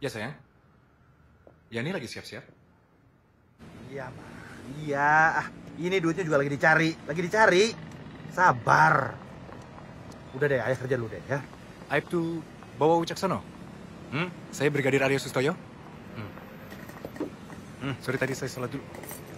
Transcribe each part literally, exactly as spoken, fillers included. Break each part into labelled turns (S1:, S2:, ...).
S1: Ya sayang. Yani lagi siap-siap.
S2: Iya, Pak. Iya. Ah, ini duitnya juga lagi dicari. Lagi dicari. Sabar. Udah deh, ayah kerja dulu deh ya.
S1: Aibtu bawa Wicaksono. Hmm? Saya Brigadir Arya Sustoyo. Hmm. Hmm, sorry tadi saya salah dulu.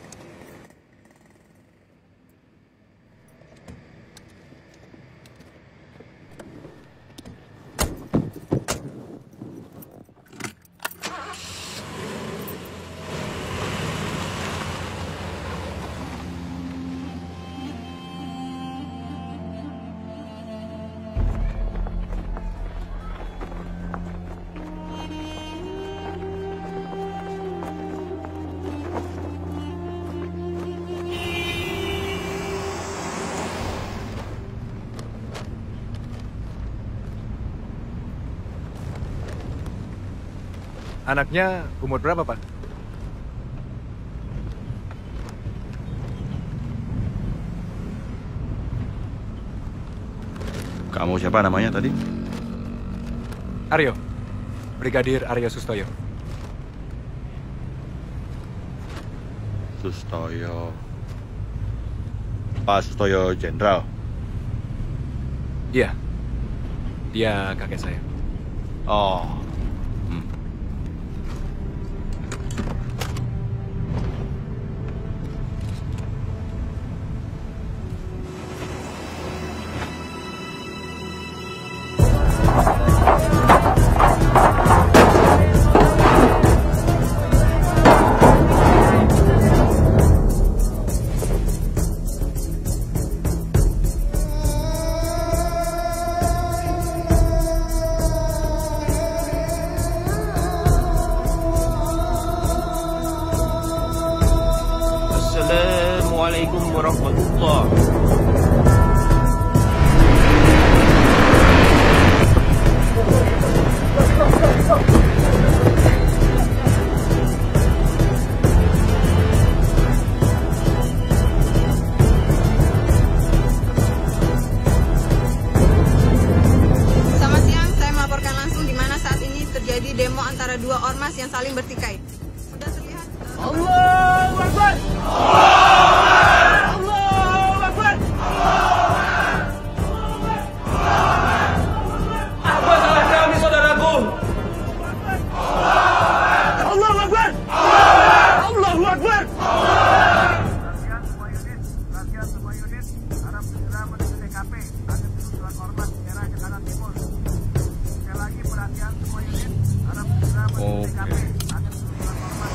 S1: Anaknya umur berapa, Pak?
S3: Kamu siapa namanya tadi?
S1: Aryo. Brigadir Arya Sustoyo.
S3: Sustoyo. Pak Sustoyo Jenderal.
S1: Iya. Dia kakek saya.
S3: Oh. Hmm.
S4: Assalamualaikum warahmatullahi.
S5: Selamat siang, saya melaporkan langsung di mana saat ini terjadi demo antara dua ormas yang saling bertikai. Sudah terlihat.
S4: Allahu Akbar. Apa salah kami, saudaraku? Allahu Akbar. Allahu Akbar.
S6: Perhatian semua unit, perhatian semua unit, harap segera menuju T K P. Ada kerusuhan ormas di daerah Jakarta Timur. Sekali lagi perhatian semua unit, harap segera menuju T K P. Ada kerusuhan ormas.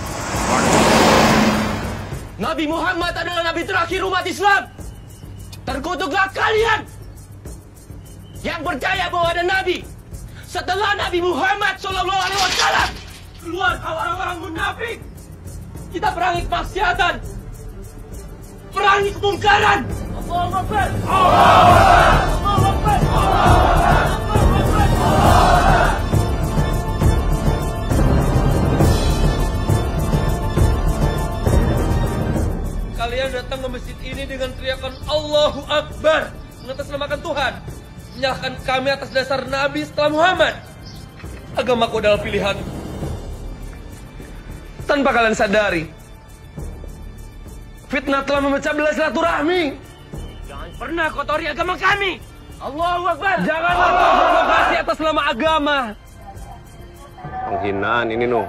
S4: Nabi Muhammad adalah nabi terakhir umat Islam. Terkutuklah kalian yang percaya bahwa ada nabi setelah Nabi Muhammad Shallallahu Alaihi Wasallam. Keluar orang-orang munafik. Kita perangi kemaksiatan, perangi kemungkaran. Allahu Akbar. Allahu Akbar. Allahu Akbar. Kalian datang ke masjid ini dengan teriakan Allahu Akbar, mengatasnamakan Tuhan, menyalahkan kami atas dasar Nabi setelah Muhammad. Agamaku adalah pilihan. Tanpa kalian sadari, fitnah telah memecah belah silaturahmi. Jangan pernah kotori agama kami. Allahu Akbar. Janganlah kau provokasi atas nama agama.
S7: Penghinaan ini, Nuh.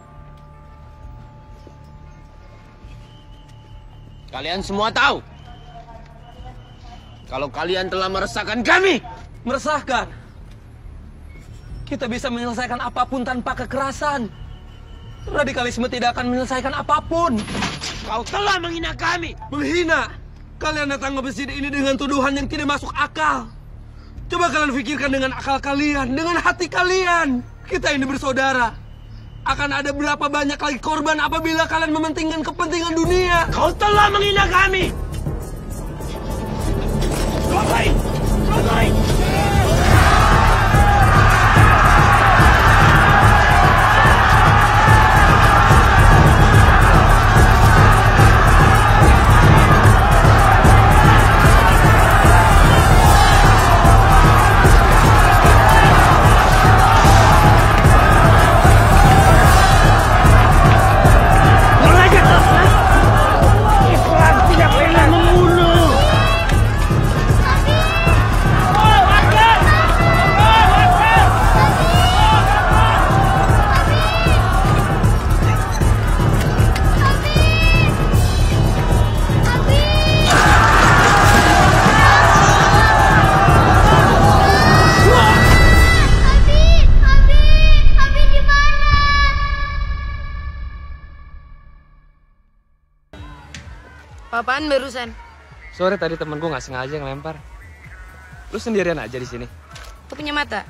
S4: Kalian semua tahu kalau kalian telah meresahkan kami. Meresahkan? Kita bisa menyelesaikan apapun tanpa kekerasan. Radikalisme tidak akan menyelesaikan apapun. Kau telah menghina kami. Menghina? Kalian datang ke masjid ini dengan tuduhan yang tidak masuk akal. Coba kalian pikirkan dengan akal kalian, dengan hati kalian. Kita ini bersaudara. Akan ada berapa banyak lagi korban apabila kalian mementingkan kepentingan dunia. Kau telah menghina kami. Ngapain? Ngapain?
S7: Apaan barusan?
S4: Sore tadi temen gue nggak sengaja ngelempar. Lu sendirian aja di sini.
S7: Lu punya mata?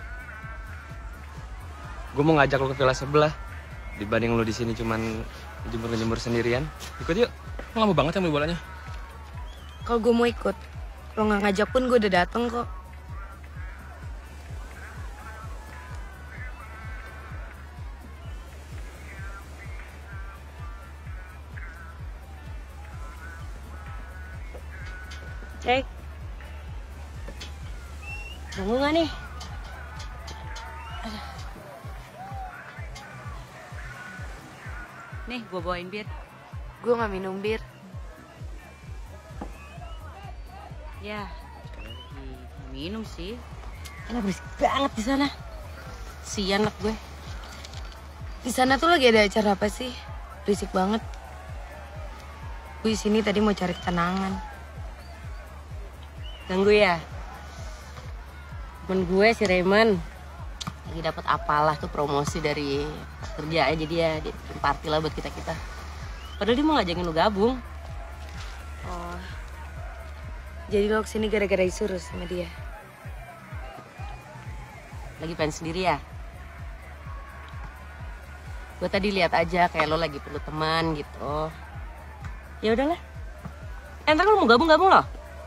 S4: Gue mau ngajak lu ke villa sebelah. Dibanding lu di sini cuman jemur-jemur sendirian. Ikut yuk. Lama banget yang beli bolanya.
S7: Kalau gue mau ikut, kalau nggak ngajak pun gue udah dateng kok. Cek. Bangun nggak nih? Aduh.
S8: Nih, gue bawain bir.
S7: Gue nggak minum bir.
S8: Ya, minum sih.
S7: Karena berisik banget di sana. Sian anak gue. Di sana tuh lagi ada acara apa sih? Berisik banget. Gue di sini tadi mau cari ketenangan.
S8: Ganggu ya? Temen gue si Raymond lagi dapat apalah tuh promosi dari kerja aja, jadi ya dia bikin party lah buat kita-kita. Padahal dia mau ngajakin lu gabung.
S7: Oh. Jadi lo kesini gara-gara disuruh sama dia?
S8: Lagi pengen sendiri ya? Gue tadi lihat aja kayak lo lagi perlu teman gitu. Ya udahlah. Eh, ntar lo mau gabung-gabung loh.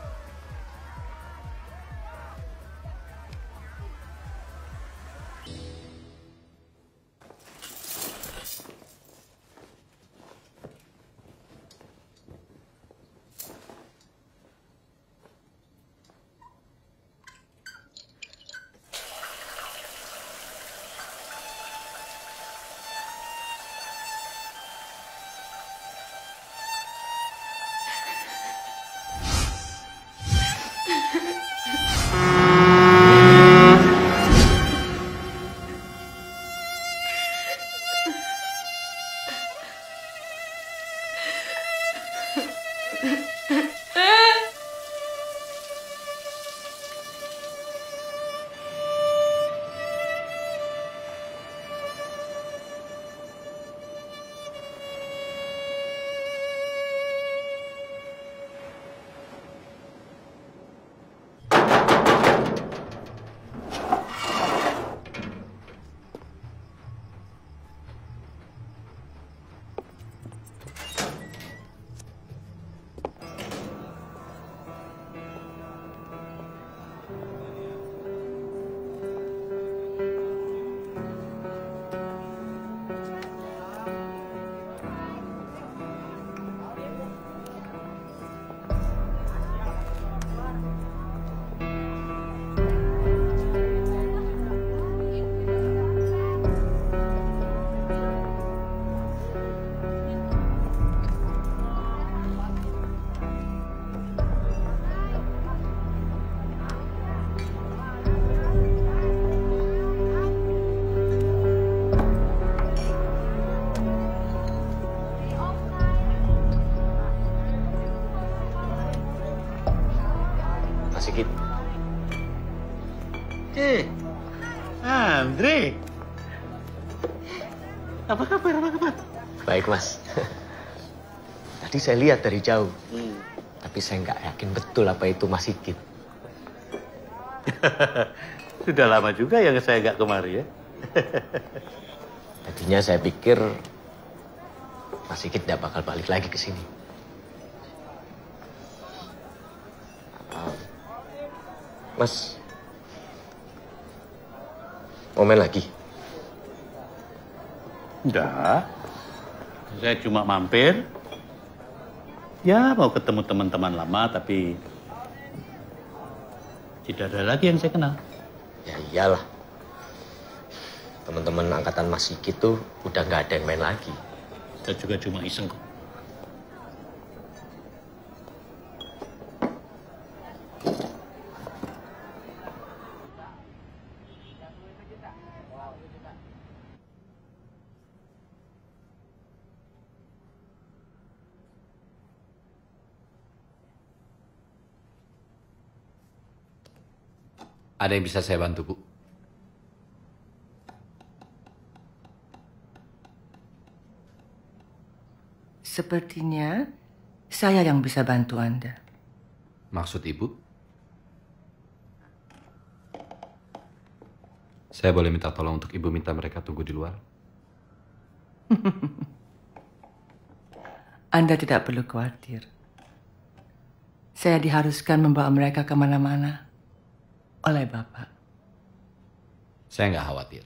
S9: Sigit. Eh, Andre. Apa kabar, apa kabar?
S10: Baik, Mas. Tadi saya lihat dari jauh. Hmm. Tapi saya nggak yakin betul apa itu Mas Sigit.
S9: Sudah lama juga yang saya nggak kemari ya.
S10: Tadinya saya pikir Mas Sigit nggak bakal balik lagi ke sini. Mas, mau main lagi?
S9: Enggak. Saya cuma mampir. Ya, mau ketemu teman-teman lama, tapi tidak ada lagi yang saya kenal.
S10: Ya iyalah. Teman-teman angkatan Mas Sigit tuh udah nggak ada yang main lagi.
S9: Saya juga cuma iseng kok.
S11: Ada yang bisa saya bantu, Bu?
S12: Sepertinya
S11: Saya yang bisa bantu Anda.
S12: Maksud Ibu? Saya boleh minta tolong untuk Ibu minta mereka tunggu di luar?
S11: Anda tidak perlu khawatir. Saya diharuskan membawa mereka kemana-mana oleh Bapak.
S12: Saya nggak khawatir.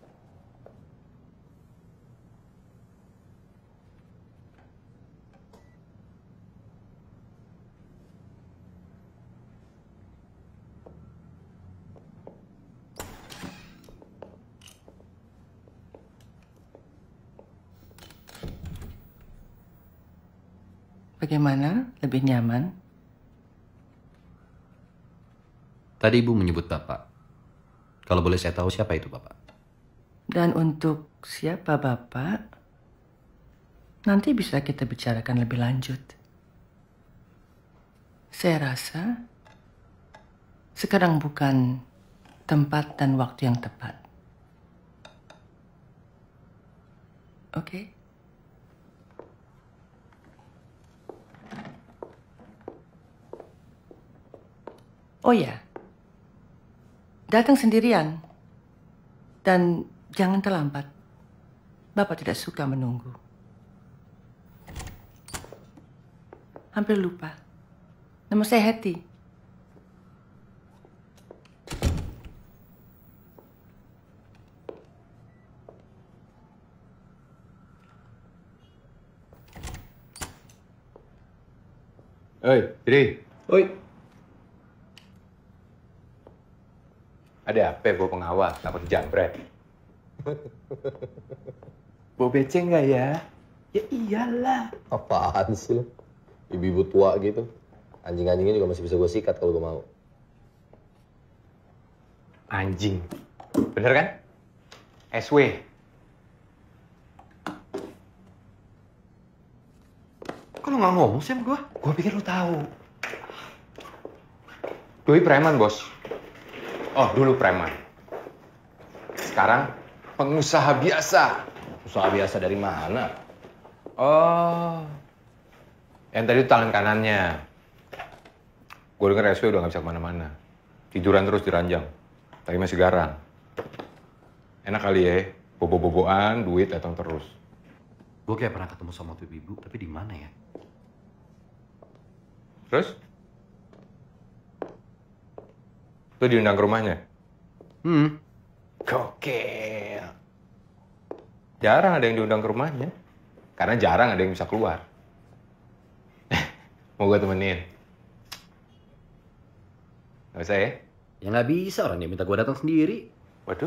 S11: Bagaimana? Lebih nyaman?
S12: Tadi Ibu menyebut Bapak. Kalau boleh saya tahu siapa itu Bapak?
S11: Dan untuk siapa Bapak? Nanti bisa kita bicarakan lebih lanjut. Saya rasa sekarang bukan tempat dan waktu yang tepat. Oke? Okay? Oh ya, datang sendirian dan jangan terlambat. Bapak tidak suka menunggu. Hampir lupa. Nama saya Hetty.
S1: Oi, Diri. Oi. Ada apa bawa pengawas, takut dijambret? Bawa beceng nggak ya? Ya iyalah.
S13: Apaan sih lo? Ibu-ibu tua gitu. Anjing-anjingnya juga masih bisa gue sikat kalau gue mau.
S1: Anjing. Bener kan? S W. Kok lo nggak ngomong sih sama gue? Gue pikir lo tahu. Doi preman, bos. Oh, dulu preman. Sekarang pengusaha biasa.
S13: Usaha biasa dari mana?
S1: Oh. Yang tadi itu tangan kanannya. Gue denger S W udah gak bisa kemana-mana. Tiduran terus di ranjang. Tapi masih garang. Enak kali ya, bobo-boboan, duit datang terus.
S12: Gue kayak pernah ketemu sama tuh ibu, tapi di mana ya?
S1: Terus? Lu diundang ke rumahnya?
S12: Hmm.
S1: Gokil. Jarang ada yang diundang ke rumahnya. Karena jarang ada yang bisa keluar. Mau gue temenin? Gak usah ya?
S12: Ya nggak bisa, orang dia minta gue datang sendiri.
S1: Waduh.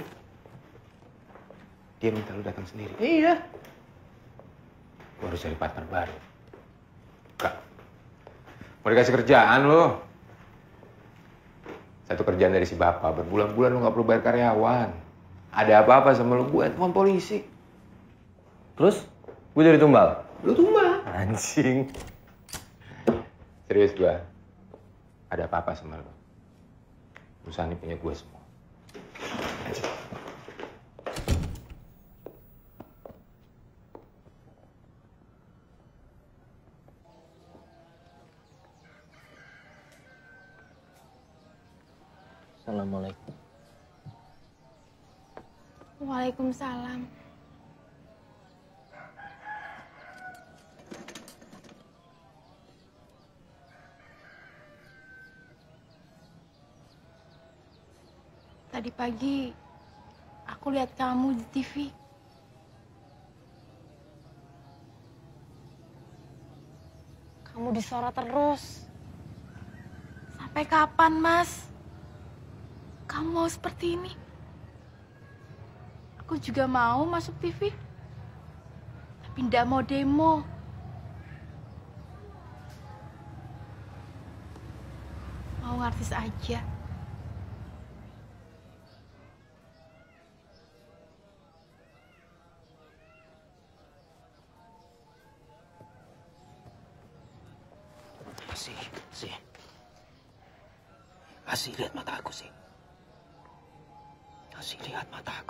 S1: Dia minta lu datang sendiri? Iya. Gue harus cari partner baru. Kak. Mau dikasih kerjaan lo. Satu kerjaan dari si bapak, berbulan-bulan lu gak perlu bayar karyawan. Ada apa-apa sama lu, gue telepon polisi.
S13: Terus? Gue jadi tumbal?
S1: Lu tumbal. Anjing. Serius gue. Ada apa-apa sama lu. Perusahaan ini punya gue semua. Anjing.
S10: Assalamualaikum.
S14: Waalaikumsalam. Tadi pagi aku lihat kamu di T V. Kamu disorot terus. Sampai kapan, Mas? Kamu mau seperti ini? Aku juga mau masuk T V. Tapi ndak mau demo. Mau artis aja.
S10: Sih, sih. Asih, lihat mata aku sih. Asih, lihat mata aku.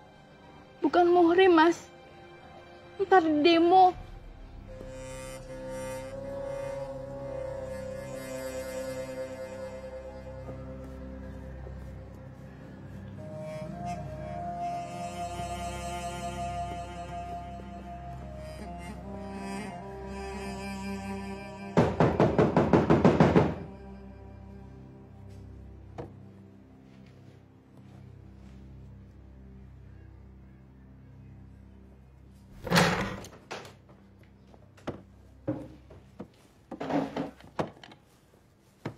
S14: Bukan muhrim, Mas. Ntar di demo.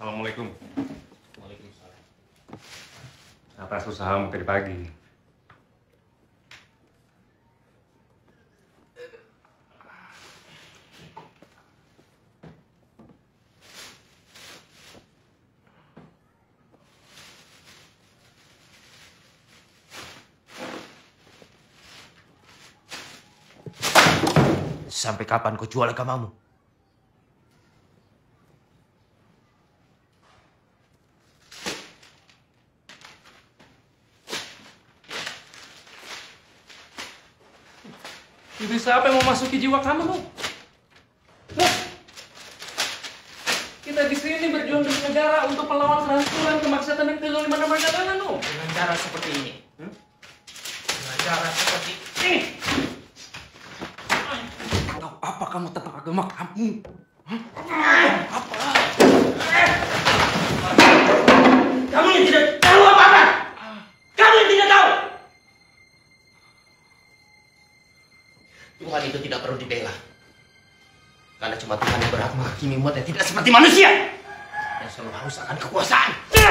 S1: Assalamualaikum. Waalaikumsalam. Atas usahamu tadi pagi.
S10: Sampai kapan kau jual agamamu?
S15: Iblis apa yang mau masuki jiwa kamu, Bu? Loh, kita di sini berjuang demi negara untuk melawan kehancuran, kemaksiatan, dan kezaliman perdagangan, Bu.
S10: Dengan cara seperti ini. Hmm? Dengan cara seperti ini.
S15: Tahu apa kamu tentang agama kamu? Hah? Apa?
S10: Kamu yang tidak tahu apa-apa. Kamu yang tidak tahu. Tuhan itu tidak perlu dibela. Karena cuma Tuhan yang berhak menghakimi umat yang tidak seperti manusia. Yang selalu haus akan kekuasaan.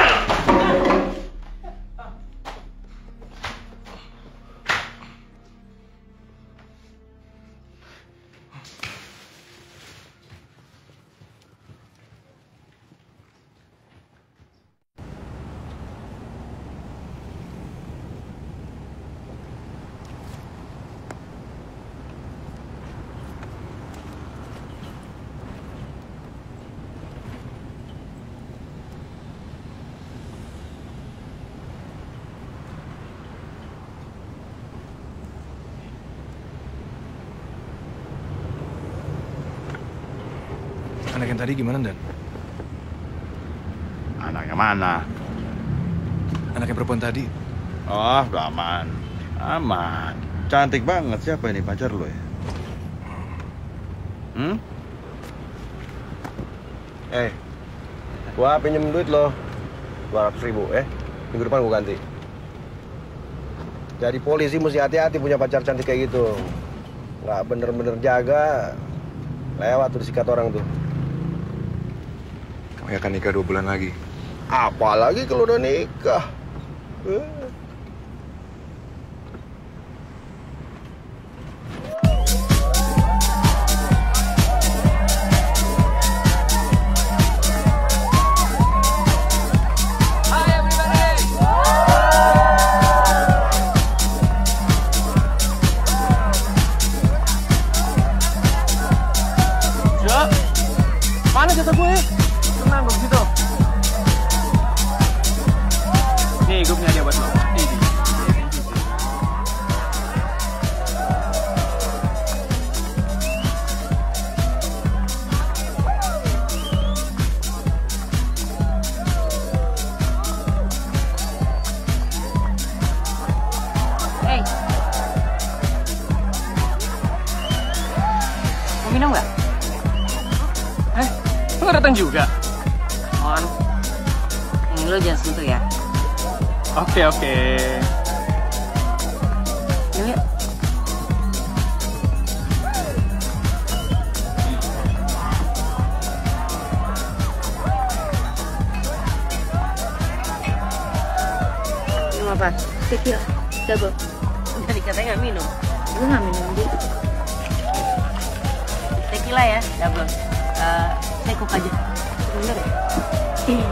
S2: Anak yang tadi gimana, Dan?
S3: Anak yang mana?
S2: Anak yang perempuan tadi.
S3: Oh, udah aman. Aman. Cantik banget. Siapa ini pacar lo ya? Hmm?
S16: Eh, gua pinjem duit lo dua ratus ribu, eh? Minggu depan gua ganti. Jadi polisi mesti hati-hati punya pacar cantik kayak gitu. Nggak bener-bener jaga, lewat tuh disikat orang tuh.
S2: Kamu akan nikah dua bulan lagi.
S16: Apalagi kalau udah nikah. Eh.
S4: Mana jatah gue? Tenang dong situ. Nih, gue punya dia buat lo. Nih, nih.
S8: Hey. Mau minum nggak?
S4: Eh, lu nggak datang juga?
S8: On. Ini lo jangan sentuh ya.
S4: Oke, oke.
S8: Yuk, yuk. Minum apa?
S14: Tequila, double.
S8: Tadi katanya nggak minum.
S14: Gue nggak minum, Di.
S8: Tequila ya, double. Uh, saya coke aja.
S14: Bener ya? Iya.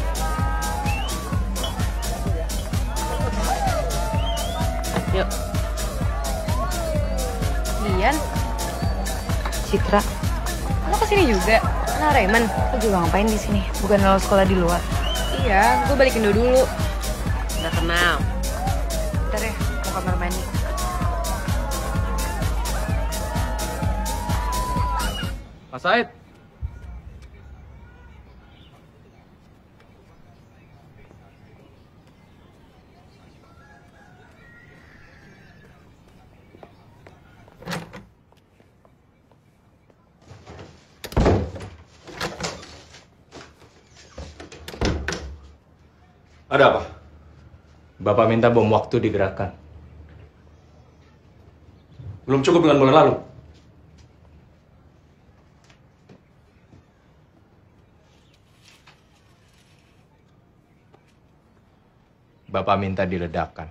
S8: Yuk.
S7: Dian, Citra, lo kesini juga? Nah, Raymond, lo juga ngapain di sini? Bukan lo sekolah di luar? Iya, gue balik Indo dulu.
S8: Udah kenal.
S7: Bentar ya, mau kamar mandi.
S4: Pak Said.
S17: Ada apa? Bapak minta bom waktu digerakkan. Belum cukup dengan bola lalu. Bapak minta diledakkan.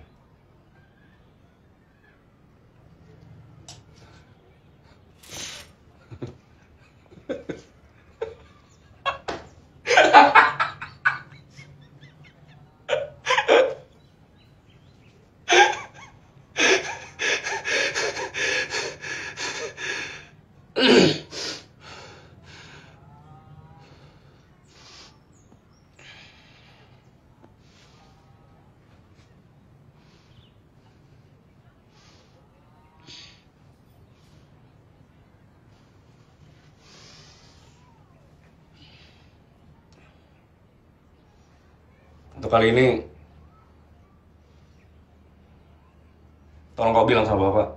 S17: Untuk kali ini, tolong kau bilang sama Bapak.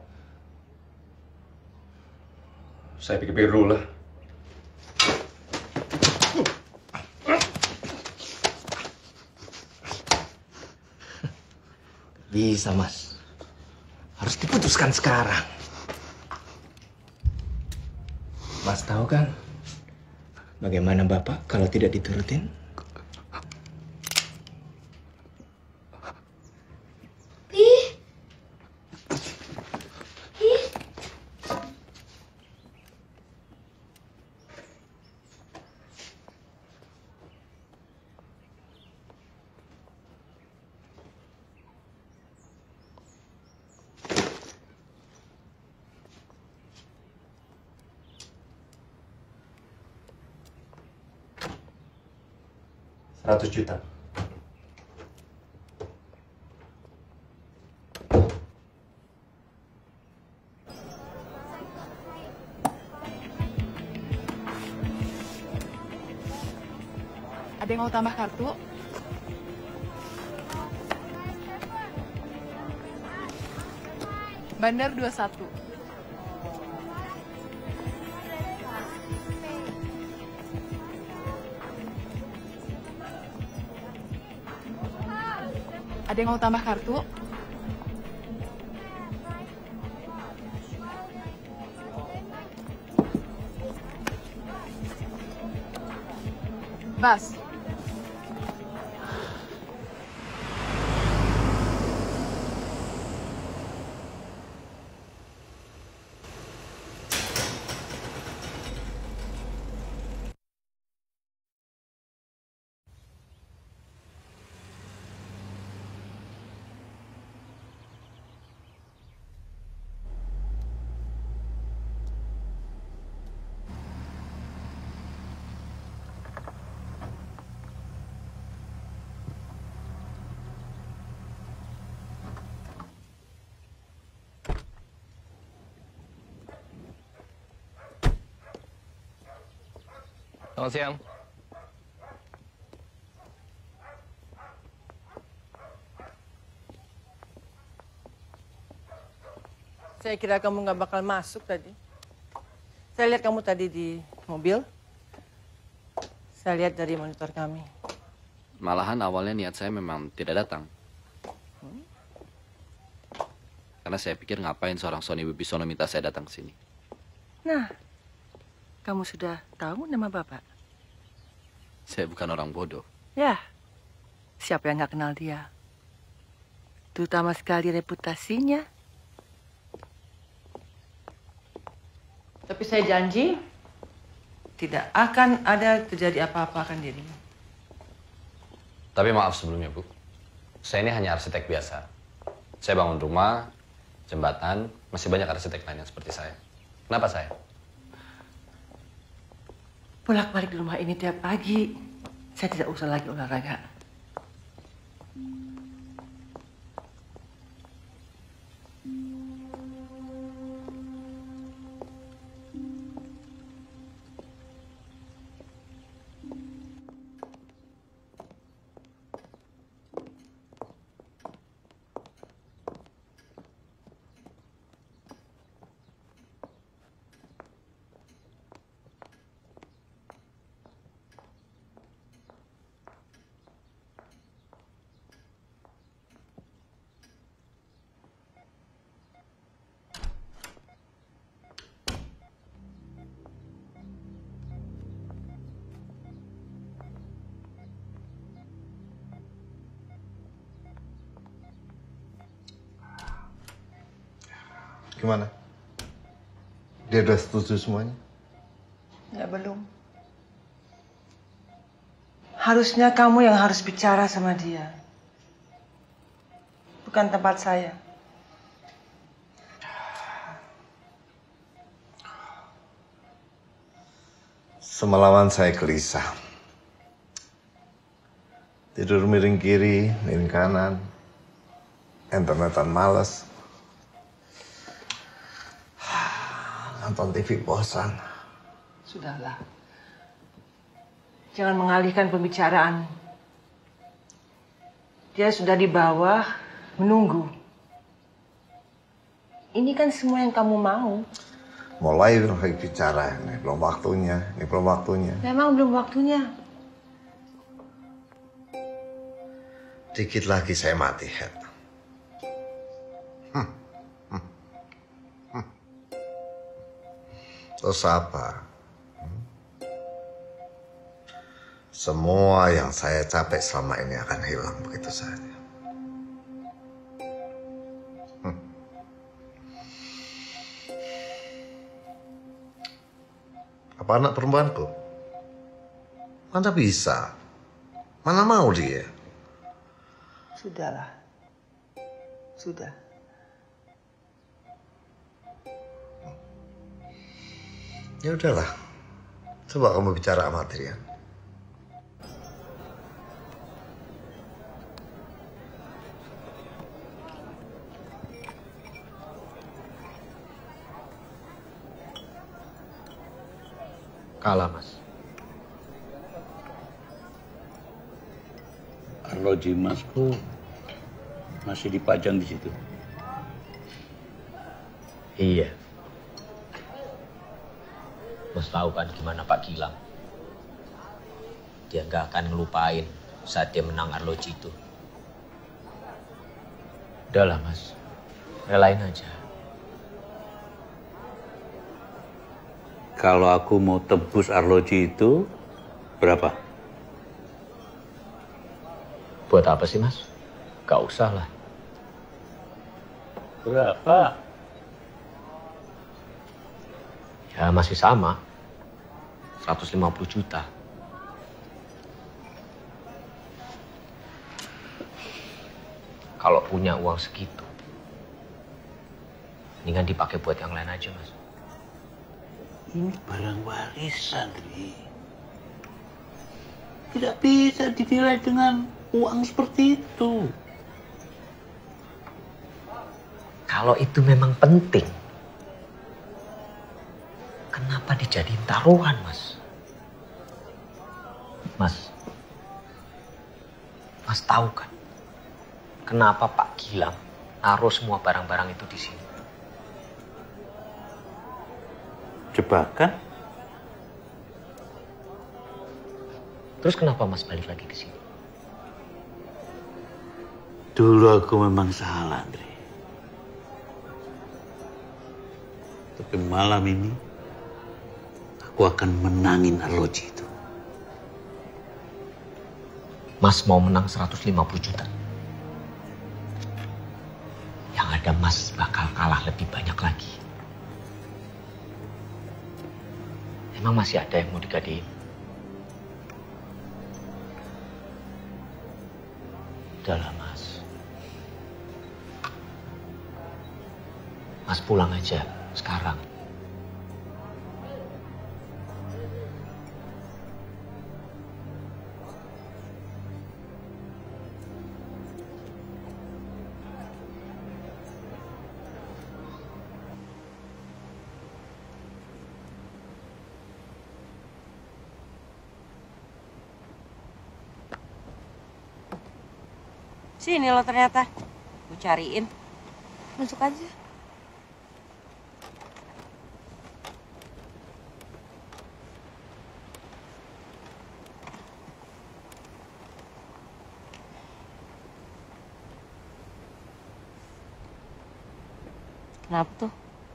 S17: Saya pikir-pikir dulu lah.
S10: Bisa, Mas. Harus diputuskan sekarang. Mas tahu kan bagaimana Bapak kalau tidak diturutin?
S17: Seratus juta.
S14: Ada yang mau tambah kartu? Bandar dua puluh satu. Ada yang mau tambah kartu? Bas.
S4: Selamat siang.
S11: Saya kira kamu nggak bakal masuk tadi. Saya lihat kamu tadi di mobil. Saya lihat dari monitor kami.
S12: Malahan awalnya niat saya memang tidak datang.
S11: Hmm?
S12: Karena saya pikir ngapain seorang Sony Wibisono minta saya datang ke sini.
S11: Nah, kamu sudah tahu nama Bapak?
S12: Saya bukan orang bodoh.
S11: Ya, siapa yang nggak kenal dia? Terutama sekali reputasinya. Tapi saya janji, tidak akan ada terjadi apa-apa akan dirimu.
S12: Tapi maaf sebelumnya, Bu. Saya ini hanya arsitek biasa. Saya bangun rumah, jembatan, masih banyak arsitek lain yang seperti saya. Kenapa saya?
S11: Bolak-balik di rumah ini tiap pagi. Saya tidak usah lagi olahraga.
S18: Gimana? Dia udah setuju semuanya?
S11: Ya belum. Harusnya kamu yang harus bicara sama dia. Bukan tempat saya.
S18: Semalaman saya gelisah. Tidur miring kiri, miring kanan. Internetan males. Nonton T V bosan.
S11: Sudahlah. Jangan mengalihkan pembicaraan. Dia sudah di bawah, menunggu. Ini kan semua yang kamu mau.
S18: Mulai lagi bicara, ini belum waktunya, ini belum waktunya.
S11: Memang belum waktunya.
S18: Dikit lagi saya mati, Het. Hmm. Hmm. Hmm. Terus apa? Hmm? Semua yang saya capek selama ini akan hilang begitu saja. Hmm. Apa anak perempuanku? Mana bisa? Mana mau dia?
S11: Sudahlah. Sudah.
S18: Ya udahlah. Coba kamu bicara sama Adrian.
S12: Kalah, Mas.
S9: Arloji Masku masih dipajang di situ.
S19: Iya. Mas tahu kan gimana Pak Gilang? Dia nggak akan ngelupain saat dia menang arloji itu. Udahlah Mas, relain aja.
S9: Kalau aku mau tebus arloji itu, berapa?
S19: Buat apa sih Mas? Gak usah lah.
S9: Berapa?
S19: Ya masih sama. seratus lima puluh juta. Kalau punya uang segitu, mendingan dipakai buat yang lain aja Mas.
S9: Ini barang warisan, Dri. Tidak bisa dinilai dengan uang seperti itu.
S19: Kalau itu memang penting, kenapa dijadiin taruhan, Mas? Mas, Mas tahu kan, kenapa Pak Gilang naruh semua barang-barang itu di sini?
S9: Jebakan?
S19: Terus kenapa Mas balik lagi ke sini?
S9: Dulu aku memang salah, Andre. Tapi malam ini, aku akan menangin arloji itu.
S19: Mas mau menang seratus lima puluh juta. Yang ada Mas bakal kalah lebih banyak lagi. Emang masih ada yang mau digadein? Udahlah Mas. Mas pulang aja sekarang.
S8: Sini lo ternyata. Gue cariin.
S14: Masuk aja.
S8: Kenapa tuh?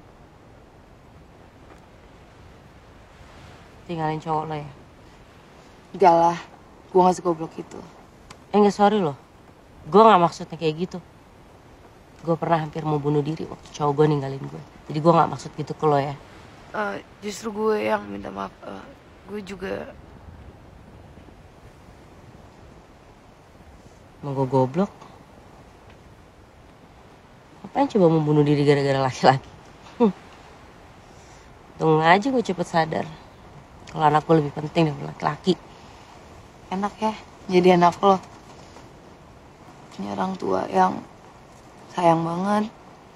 S8: Tinggalin cowok lo ya?
S14: Enggak lah, gue gak segoblok itu.
S8: Eh enggak, sorry loh. Gue gak maksudnya kayak gitu. gue pernah hampir mau bunuh diri waktu cowok gue ninggalin gue. Jadi gue nggak maksud gitu ke lo ya.
S7: Uh, justru gue yang minta maaf. Uh, gue juga...
S8: Mau gue goblok? Ngapain coba mau bunuh diri gara-gara laki-laki? Hm. Tunggu aja gue cepet sadar. Kalau anak gue lebih penting daripada laki-laki.
S7: Enak ya, jadi anak lo. Punya orang tua yang sayang banget.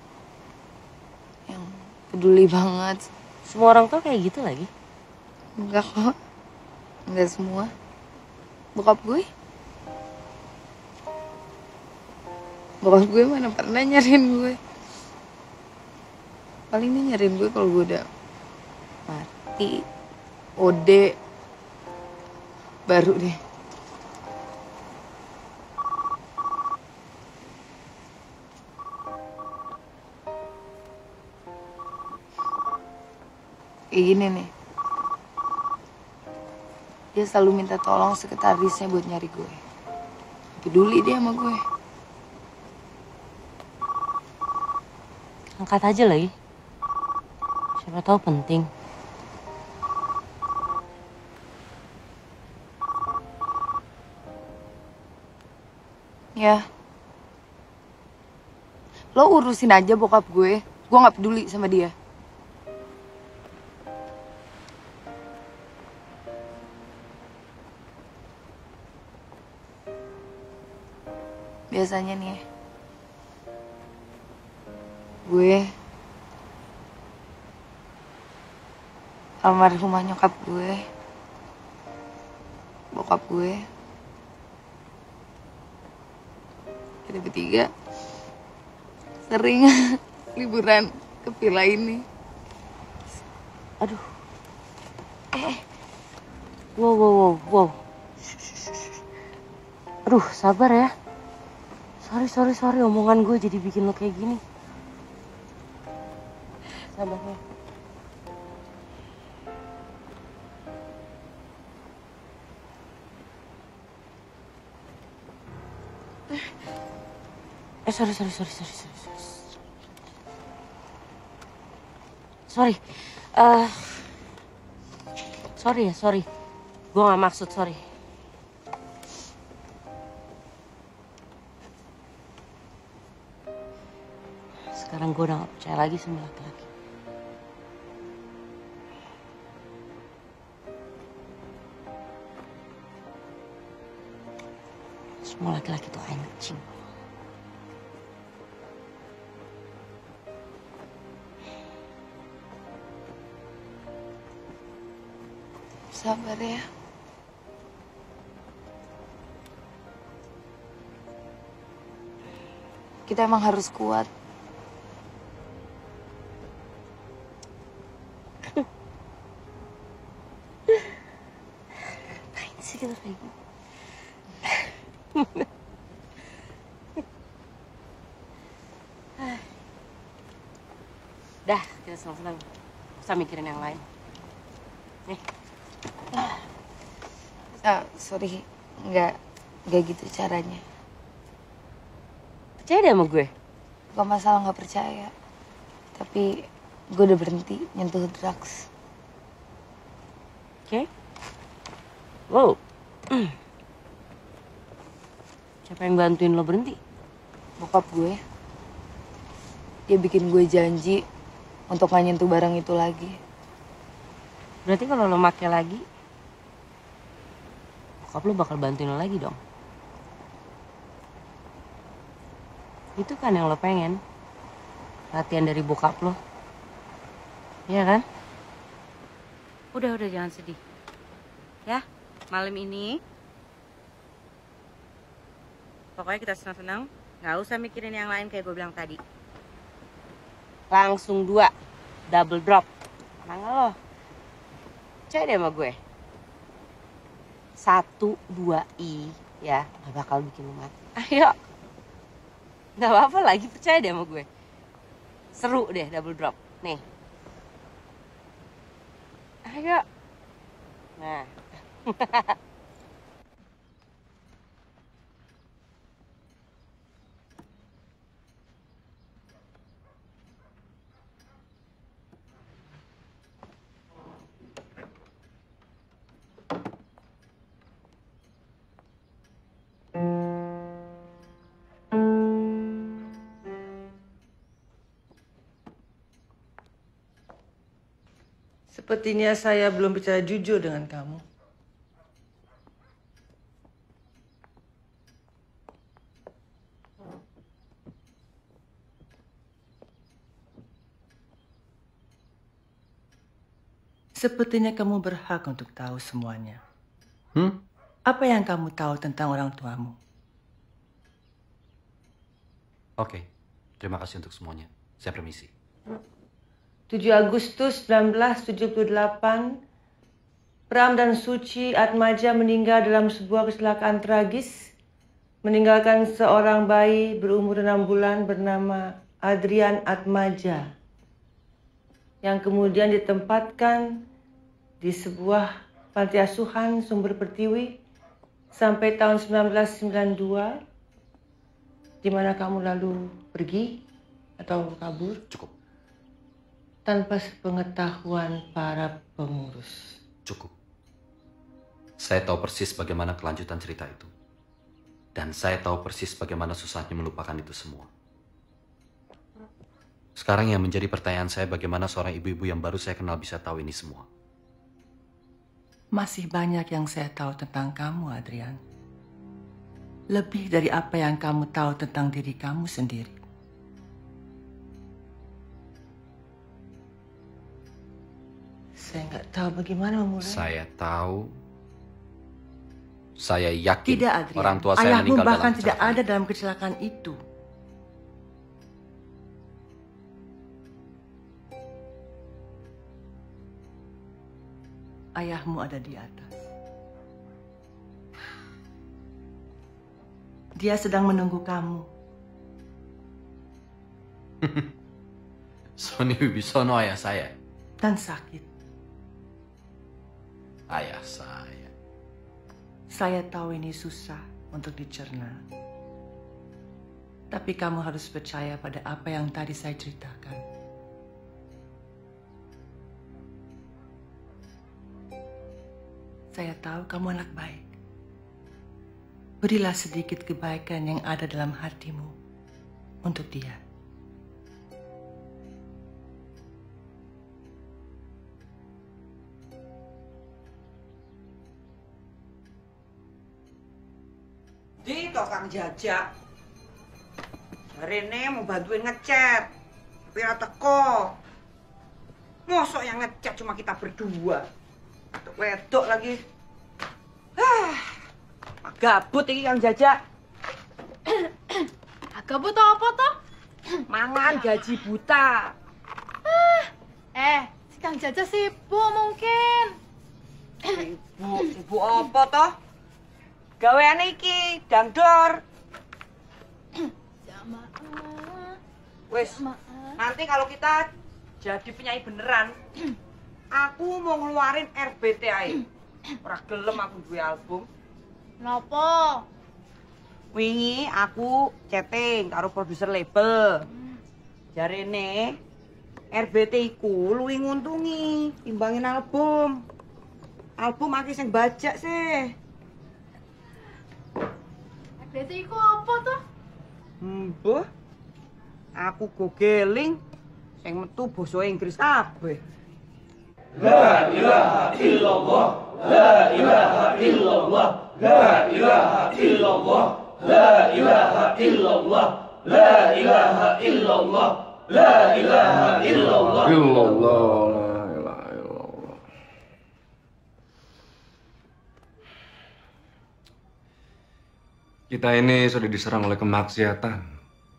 S7: Yang peduli banget.
S8: Semua orang tua kayak gitu lagi?
S7: Enggak kok. Enggak semua. Bokap gue. Bokap gue mana pernah nyariin gue. Paling dia nyariin gue kalau gue udah mati. Ode. Baru deh. Kayak gini nih. Dia selalu minta tolong sekretarisnya buat nyari gue. Peduli dia sama gue.
S8: Angkat aja lagi. Siapa tahu penting.
S7: Ya. Lo urusin aja bokap gue. Gue gak peduli sama dia. Biasanya nih ya, gue almarhumah nyokap gue, bokap gue, kita bertiga sering liburan ke villa ini.
S8: Aduh. Eh. Wow, wow, wow, wow. Aduh, sabar ya. Sorry, sorry, sorry. Omongan gue jadi bikin lo kayak gini. Sabar ya. Eh, sorry, sorry, sorry, sorry, sorry, sorry. Sorry. Uh, sorry ya, sorry. Gue gak maksud, sorry. Sekarang gue udah gak percaya lagi sama laki-laki. Semua laki-laki tuh anjing.
S7: Sabar ya. Kita emang harus kuat.
S8: Ngapain sih kita kayak gini? Dah, kita senang-senang. Gak usah mikirin yang lain. Nih.
S7: Ah, sorry, nggak nggak gitu caranya.
S8: Percaya deh sama gue.
S7: Bukan masalah nggak percaya, tapi gue udah berhenti nyentuh drugs.
S8: Oke? Okay. Wow. Mm. Siapa yang bantuin lo berhenti?
S7: Bokap gue. Dia bikin gue janji untuk nggak nyentuh barang itu lagi.
S8: Berarti kalau lo make lagi, bokap lo bakal bantuin lo lagi dong. Itu kan yang lo pengen. Latihan dari bokap lo. Iya kan? Udah, udah jangan sedih. Ya, malam ini pokoknya kita senang-senang. Gak usah mikirin yang lain kayak gue bilang tadi. Langsung dua, double drop. Tenang lo. Percaya deh sama gue. Satu, dua, i, ya, gak bakal bikin lu mati. Ayo. Gak apa-apa lagi, percaya deh sama gue. Seru deh double drop. Nih. Ayo. Nah.
S11: Sepertinya saya belum bicara jujur dengan kamu. Sepertinya kamu berhak untuk tahu semuanya.
S17: Hmm?
S11: Apa yang kamu tahu tentang orang tuamu?
S12: Oke, terima kasih untuk semuanya. Saya permisi.
S11: tujuh Agustus seribu sembilan ratus tujuh puluh delapan, Pram dan Suci Atmaja meninggal dalam sebuah kecelakaan tragis, meninggalkan seorang bayi berumur enam bulan bernama Adrian Atmaja, yang kemudian ditempatkan di sebuah panti asuhan Sumber Pertiwi sampai tahun seribu sembilan ratus sembilan puluh dua, di mana kamu lalu pergi atau kabur?
S12: Cukup.
S11: Tanpa sepengetahuan para pengurus.
S12: Cukup. Saya tahu persis bagaimana kelanjutan cerita itu. Dan saya tahu persis bagaimana susahnya melupakan itu semua. Sekarang yang menjadi pertanyaan saya bagaimana seorang ibu-ibu yang baru saya kenal bisa tahu ini semua.
S11: Masih banyak yang saya tahu tentang kamu, Adrian. Lebih dari apa yang kamu tahu tentang diri kamu sendiri. Saya nggak tahu bagaimana memulai.
S12: Saya tahu. Saya yakin
S11: Tidak, Adrian.
S12: orang tua saya
S11: Ayahmu
S12: meninggal
S11: bahkan
S12: dalam
S11: tidak ada dalam kecelakaan itu. Ayahmu ada di atas. Dia sedang menunggu kamu.
S12: Sony Wibisono ayah saya.
S11: Dan sakit.
S12: Ayah saya.
S11: Saya tahu ini susah untuk dicerna. Tapi kamu harus percaya pada apa yang tadi saya ceritakan. Saya tahu kamu anak baik. Berilah sedikit kebaikan yang ada dalam hatimu untuk dia.
S20: Di toh Kang Jajak. Rene mau bantuin ngecat. Tapi ora teko. Mosok yang ngecat cuma kita berdua. Untuk wedok lagi. Ah. Gabut iki Kang Jajak.
S14: Gabut apa toh?
S20: Mangan gaji buta.
S14: Ah, eh, si Kang Jajak sibuk mungkin.
S20: Sibuk, sibuk apa toh? Gaweane iki dangdor. Wes, nanti kalau kita jadi penyanyi beneran, aku mau ngeluarin R B T ae. Ora gelem aku duwe album.
S14: Nopo?
S20: Wingi aku chatting karo produser label. Jarene R B T iku luwih nguntungi timbangin album. Album akeh sing bajak sih.
S14: R B T iku apa toh?
S20: Mbah. Aku gogeling sing metu basa Inggris kabeh.
S6: La ilaha illallah, la ilaha illallah, la ilaha illallah, la ilaha illallah, la ilaha illallah, la ilaha illallah.
S17: Illallah, la ilaha illallah. Kita ini sudah diserang oleh kemaksiatan.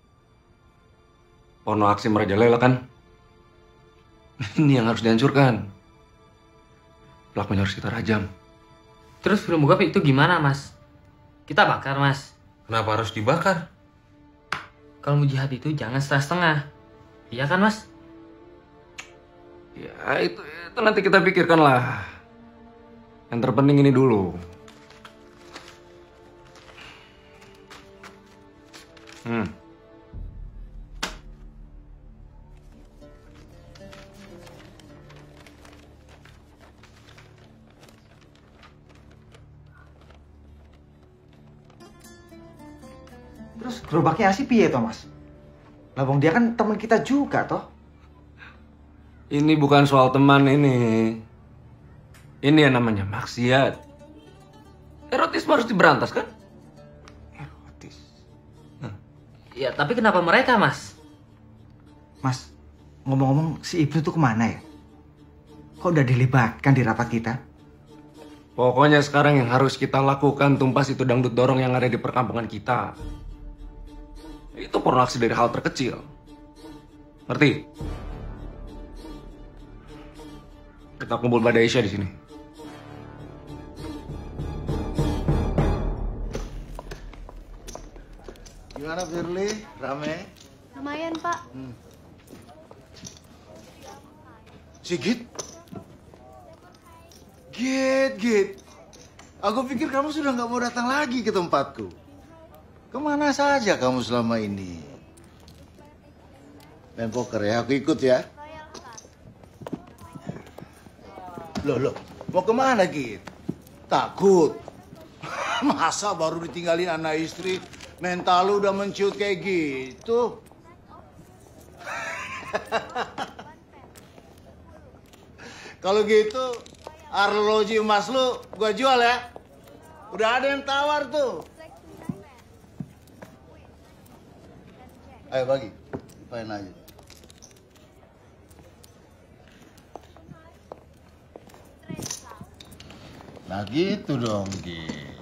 S17: Porno aksi merajalela kan? Ini yang harus dihancurkan. Pelakunya harus kita rajam.
S21: Terus film bokap itu gimana, Mas? Kita bakar, Mas.
S1: Kenapa harus dibakar?
S21: Kalau mau jihad itu jangan setengah-setengah. Iya kan, Mas?
S17: Ya, itu, itu nanti kita pikirkan lah. Yang terpenting ini dulu. Hmm.
S2: Terus gerobaknya Asi piye toh, Mas? Lah wong dia kan teman kita juga toh.
S17: Ini bukan soal teman ini. Ini yang namanya maksiat. Erotisme harus diberantas kan?
S21: Ya, tapi kenapa mereka, Mas?
S2: Mas, ngomong-ngomong si Ibnu tuh kemana ya? Kok udah dilibatkan di rapat kita?
S17: Pokoknya sekarang yang harus kita lakukan tumpas itu dangdut dorong yang ada di perkampungan kita. Itu porno aksi dari hal terkecil. Ngerti? Kita kumpul Mbak Daisha di sini.
S3: Gimana Firly? Rame?
S14: Lumayan, Pak.
S3: Hmm. Sigit? Git, Git. Aku pikir kamu sudah nggak mau datang lagi ke tempatku. Kemana saja kamu selama ini? Main poker ya, aku ikut ya. Loh, loh, mau kemana, Git? Takut? Masa baru ditinggalin anak istri, mental lu udah menciut kayak gitu? Kalau gitu, arloji emas lu gua jual ya. Udah ada yang tawar tuh. Ayo bagi, lupain aja. Nah gitu dong, Git.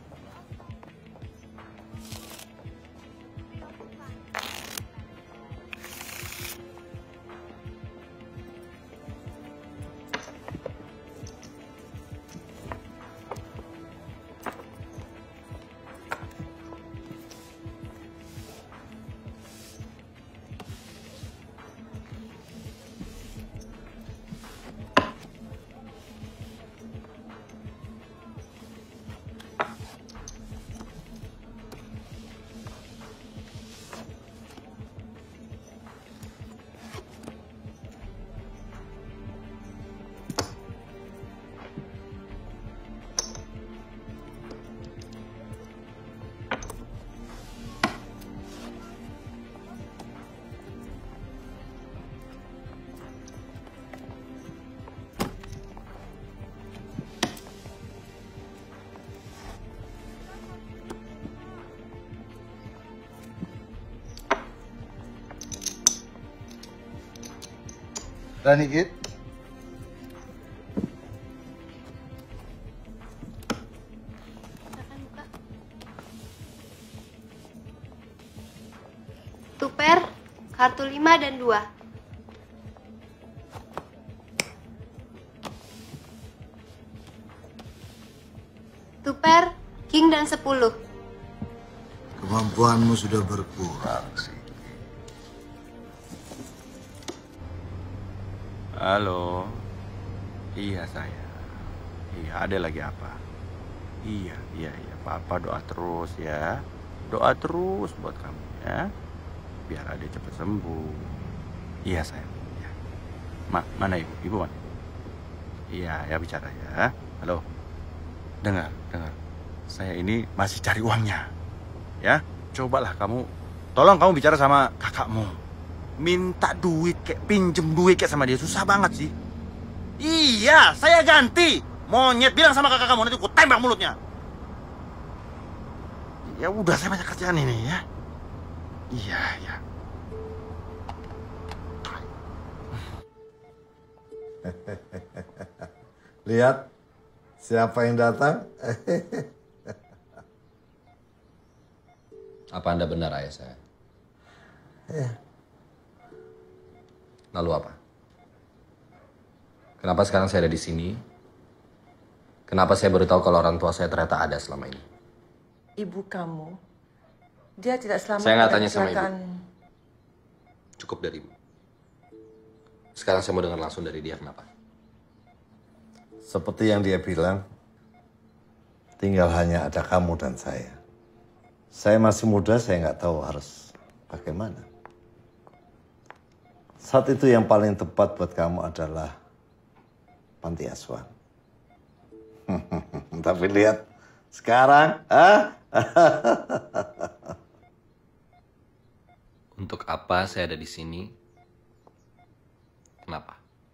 S3: Berani, Git?
S14: Tuper, kartu lima dan dua. Tuper, king dan sepuluh.
S3: Kemampuanmu sudah berkurang sih. Halo. Iya saya. Iya, ada lagi apa? Iya, iya, iya. Papa doa terus ya. Doa terus buat kamu ya. Biar Ade cepat sembuh. Iya sayang. Ya. Ma, mana ibu? Ibu mana? Iya, ya bicara ya. Halo. Dengar, dengar. Saya ini masih cari uangnya. Ya, cobalah kamu. Tolong kamu bicara sama kakakmu. Minta duit kayak pinjem duit kayak sama dia, susah banget sih. Iya, saya ganti. Monyet, bilang sama kakak kamu nanti aku tembak mulutnya. Ya udah, saya banyak kerjaan ini ya. Iya, ya.
S18: Lihat siapa yang datang.
S12: Apa Anda benar, ayah saya?
S18: Ya.
S12: Lalu apa? Kenapa sekarang saya ada di sini? Kenapa saya baru tahu kalau orang tua saya ternyata ada selama ini?
S11: Ibu kamu, dia tidak selamat.
S12: Saya nggak
S11: pada
S12: tanya sama ibu.
S11: kecelakaan.
S12: Cukup dari ibu. Sekarang saya mau dengar langsung dari dia kenapa.
S18: Seperti yang dia bilang, tinggal hanya ada kamu dan saya. Saya masih muda, saya nggak tahu harus bagaimana. Saat itu yang paling tepat buat kamu adalah panti asuhan. Tapi lihat sekarang, ah?
S12: Untuk apa saya ada di sini? Kenapa?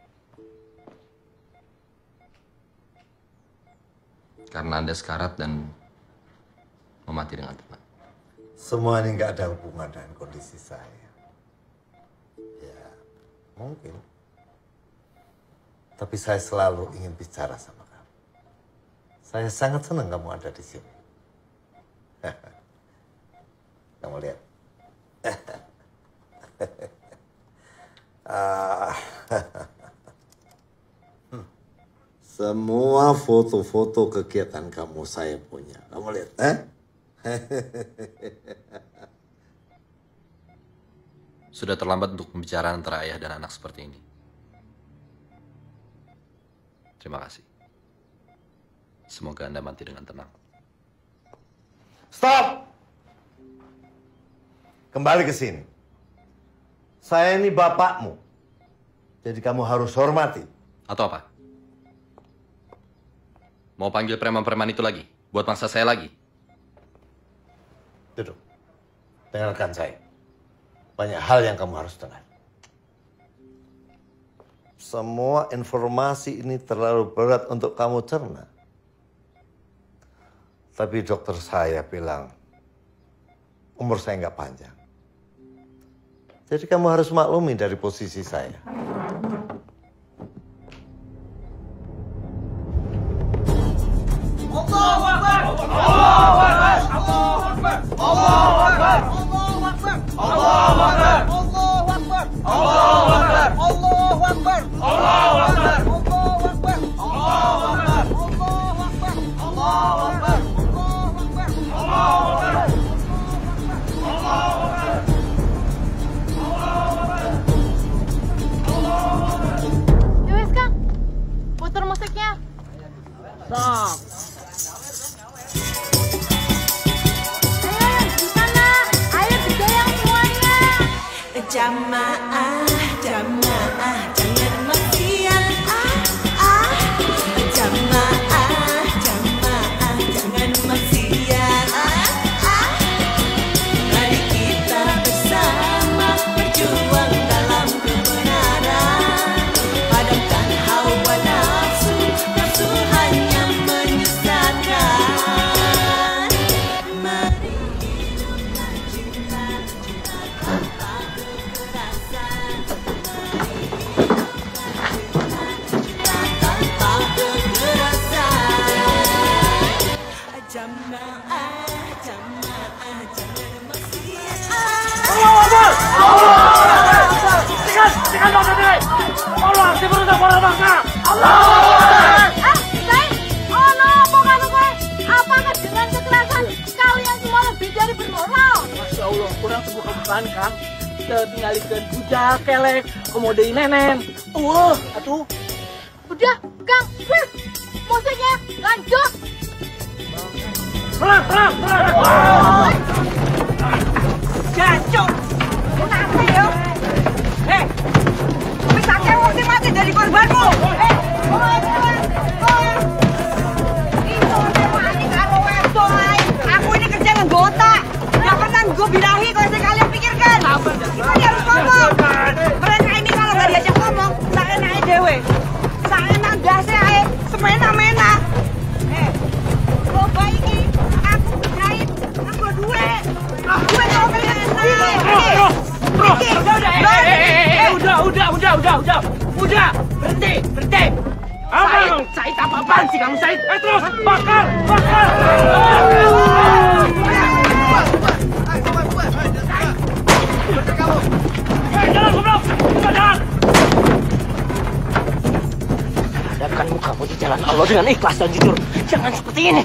S12: Karena Anda sekarat dan mau mati dengan tenang.
S18: Semua ini nggak ada hubungan dengan kondisi saya. Ya, mungkin. Tapi saya selalu ingin bicara sama kamu. Saya sangat senang kamu ada di sini. Kamu lihat. Ah. Semua foto-foto kegiatan kamu saya punya. Kamu lihat, eh?
S12: Sudah terlambat untuk pembicaraan antara ayah dan anak seperti ini. Terima kasih. Semoga Anda mati dengan tenang.
S18: Stop! Kembali ke sini. Saya ini bapakmu. Jadi kamu harus hormati.
S12: Atau apa? Mau panggil preman-preman itu lagi? Buat mangsa saya lagi?
S18: Duduk. Dengarkan saya. Banyak hal yang kamu harus dengar. Semua informasi ini terlalu berat untuk kamu cerna. Tapi dokter saya bilang, umur saya nggak panjang. Jadi kamu harus maklumi dari posisi saya.
S6: Allahu Akbar! Allahu Akbar! Allahu Akbar! Allahu Akbar! Allahu Akbar! Allahu Akbar! Allahu Akbar! Allahu Akbar! Allahu Akbar! Allahu Akbar! Allahu Akbar! Allahu Akbar! Allahu Akbar! Allahu Akbar!
S14: Ya wes Kang, putar musiknya.
S6: Stop.
S5: Jamaah, jamaah, jangan maksiat, ah, ah. Jamaah, jamaah, jangan maksiat, ah, ah. Mari kita bersama berjuang dalam kebenaran. Padamkan hawa nafsu, nafsu hanya menyesatkan. Mari hidupkan cinta, cinta tanpa
S6: Dengan dong ini, Allah diperintah para bangsa. Allah.
S14: Ah, Zai, oh no, bukan gue. Apakah dengan kekerasan kalian semua lebih dari bermoral?
S15: Masya Allah, kurang sebuah kebukaan Kang. Kita tinggalkan budak, kelek, kemudian nenen. Uh, atuh.
S14: Udah, Kang, wih, musiknya lanjut.
S6: Perang, perang, perang.
S20: Jancuk. Kenapa ya? Hei, bisa kewok sih mati dari korbanmu. Hei, kowe, kowe, kowe. Itu mati karo wedok ae. Aku ini kerja nggota. Gak pernah gue birahi kalau sekalian pikirkan. Kita harus ngomong. Mereka ini kalau gak diajak ngomong, seenaknya dewe. Seenak dasi ae, semena-mena. Hei, coba ini aku jahit, aku duit. Gue tau kalian
S6: Bro, udah, udah, eh, udah, udah, udah, udah, udah, udah, berhenti, berhenti. Said, Said apa-apaan sih kamu Said? Eh terus, bakar, bakar. Jangan, goblok, jangan. Hadapkan mukamu di jalan Allah dengan ikhlas dan jujur. Jangan seperti ini.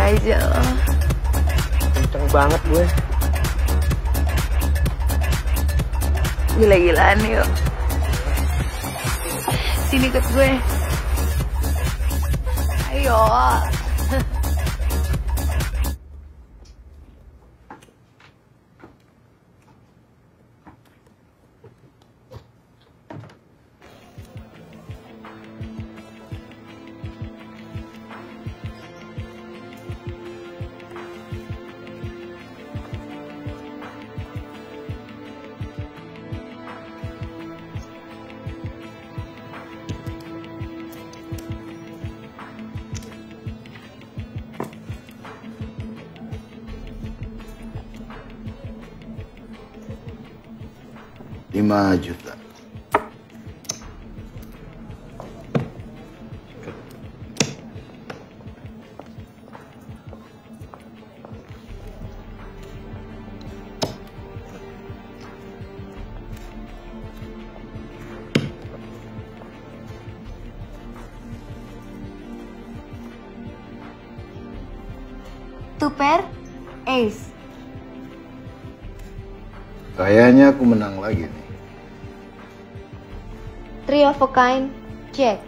S7: aja loh.
S11: Kenceng banget gue.
S7: Gila-gilaan yuk. Sini ikut gue. Ayo.
S2: lima juta.
S7: Two pair, ace.
S2: Kayaknya aku menang lagi nih.
S7: Three of a kind, jack.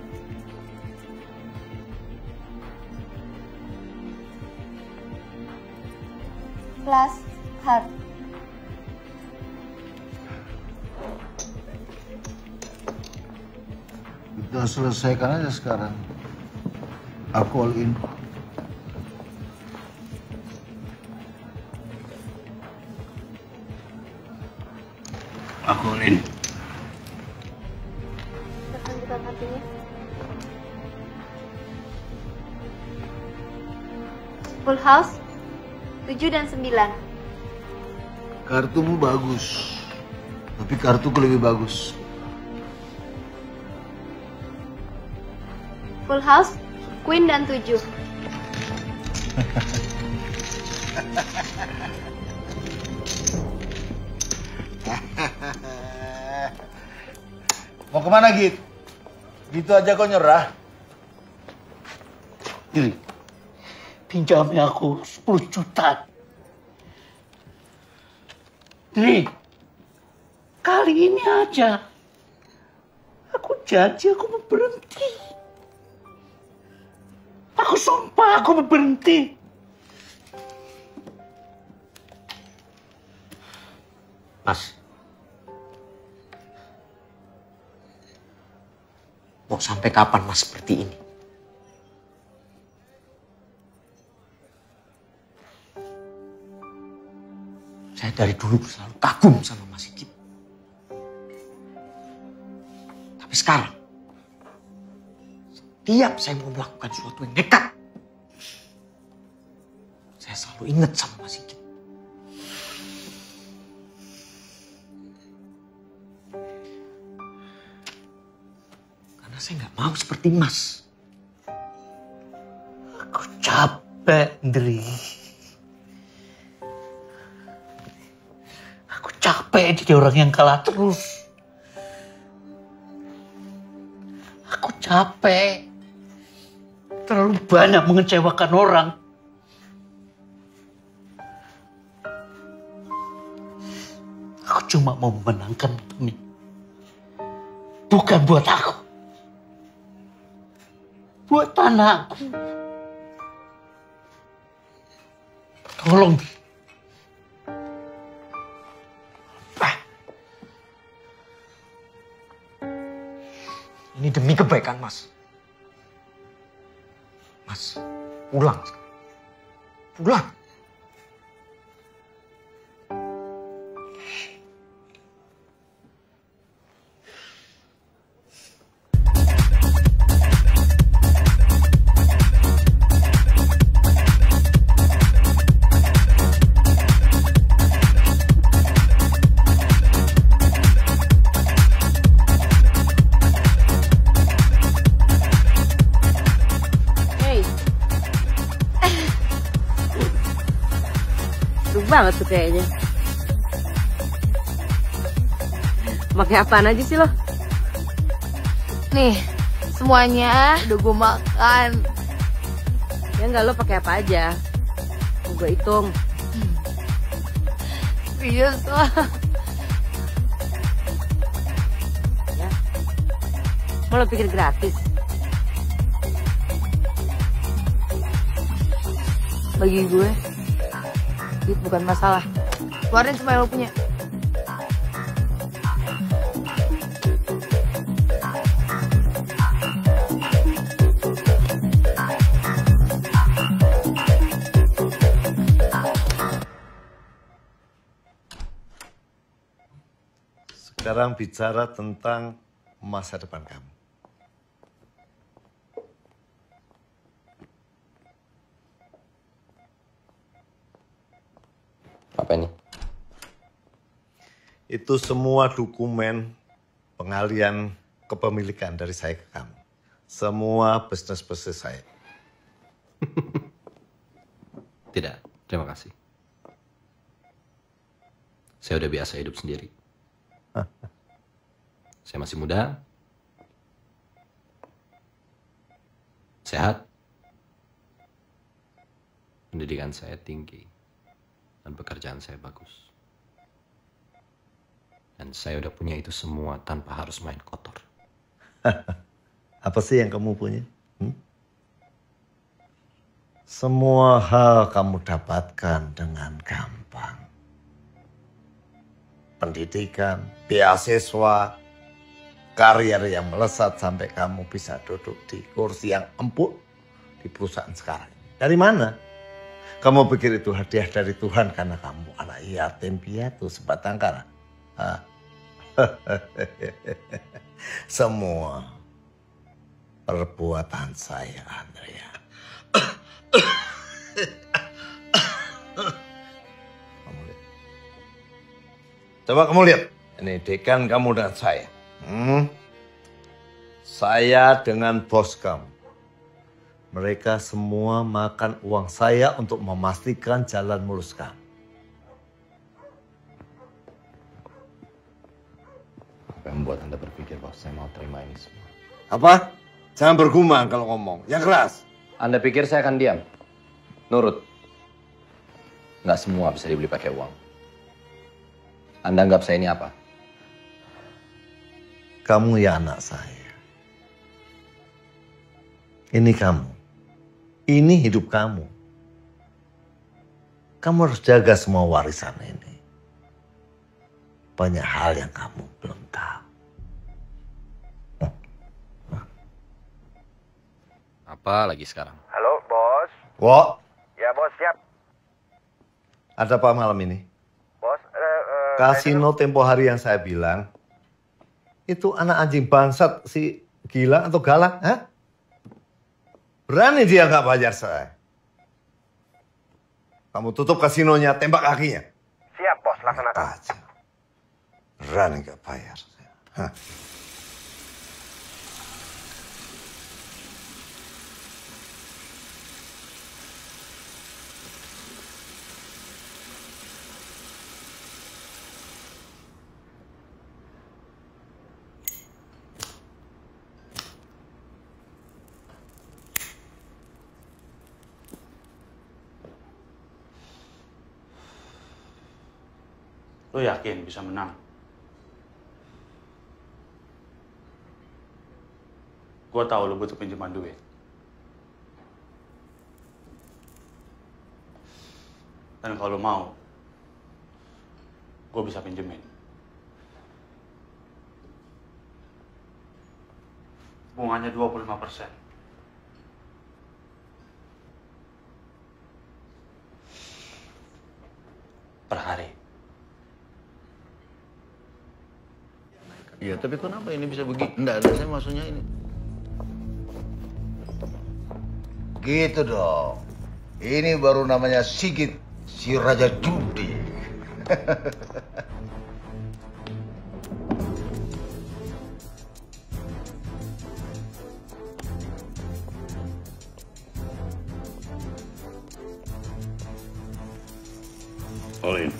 S7: Plus heart.
S2: Kita selesaikan aja sekarang. Aku all in.
S9: Aku all in.
S7: Full house, tujuh dan sembilan.
S2: Kartumu bagus, tapi kartuku lebih bagus.
S7: Full house, queen dan tujuh.
S2: Mau kemana, Git? Gitu aja kau nyerah?
S9: Diri, pinjamnya aku sepuluh juta. Diri, kali ini aja. Aku janji aku mau berhenti. Aku sumpah aku mau berhenti. Mas.
S19: Mau sampai kapan Mas seperti ini? Saya dari dulu selalu kagum sama Mas Sigit. Tapi sekarang, setiap saya mau melakukan sesuatu yang nekat, saya selalu ingat sama Mas Sigit. Saya nggak mau seperti Mas.
S9: Aku capek, Ndri. Aku capek jadi orang yang kalah terus. Aku capek. Terlalu banyak mengecewakan orang. Aku cuma mau memenangkan Tommy. Bukan buat aku. Buat anakku. Tolong.
S19: Bah. Ini demi kebaikan Mas. Mas, pulang. Pulang.
S11: Banget tuh kayaknya. Pakai apaan aja sih lo?
S7: Nih, semuanya udah gue makan.
S11: Ya enggak, lo pakai apa aja?
S8: Gue hitung.
S7: Serius lah.
S8: Ya. Mau lo pikir gratis?
S7: Bagi gue, duit bukan masalah. Keluarin semua yang lo punya.
S18: Sekarang bicara tentang masa depan kamu.
S12: Apa ini?
S18: Itu semua dokumen pengalian kepemilikan dari saya ke kamu. Semua bisnis-bisnis saya.
S12: Tidak, terima kasih. Saya udah biasa hidup sendiri. Saya masih muda, sehat, pendidikan saya tinggi, dan pekerjaan saya bagus. Dan saya udah punya itu semua tanpa harus main kotor.
S18: Apa sih yang kamu punya? Hmm? Semua hal kamu dapatkan dengan gampang. Pendidikan, beasiswa, karier yang melesat sampai kamu bisa duduk di kursi yang empuk di perusahaan sekarang. Dari mana? Kamu pikir itu hadiah dari Tuhan karena kamu anak yatim piatu sebatang kara? Hah? Semua perbuatan saya, Andrea. Kamu lihat. Coba kamu lihat. Ini dekan kamu dan saya. Hmm? Saya dengan bos kamu. Mereka semua makan uang saya untuk memastikan jalan mulus kamu.
S12: Apa yang membuat Anda berpikir bahwa saya mau terima ini semua?
S18: Apa? Jangan bergumam kalau ngomong. Yang keras.
S12: Anda pikir saya akan diam? Nurut. Nggak semua bisa dibeli pakai uang. Anda anggap saya ini apa?
S18: Kamu ya anak saya. Ini kamu. Ini hidup kamu. Kamu harus jaga semua warisan ini. Banyak hal yang kamu belum tahu.
S12: Apa lagi sekarang?
S6: Halo, bos.
S18: Wo,
S6: Ya, bos, siap.
S18: ada apa malam ini?
S6: Bos, eh, eh,
S18: Kasino tempo hari yang saya bilang, itu anak anjing bangsat si Gilang atau Galak, ha? Berani dia nggak bayar saya. Kamu tutup kasinonya, tembak kakinya.
S6: siap, bos, laksanakan.
S18: Aja. Berani nggak bayar. Hah.
S3: Lo yakin bisa menang? Gue tahu lo butuh pinjaman duit. Dan kalau lo mau, gue bisa pinjemin. Bunganya dua puluh lima persen. Per hari.
S13: Iya, tapi kenapa ini bisa begitu? Enggak ada, saya maksudnya ini.
S16: Gitu dong. Ini baru namanya Sigit, si Raja Judi.
S13: Olin.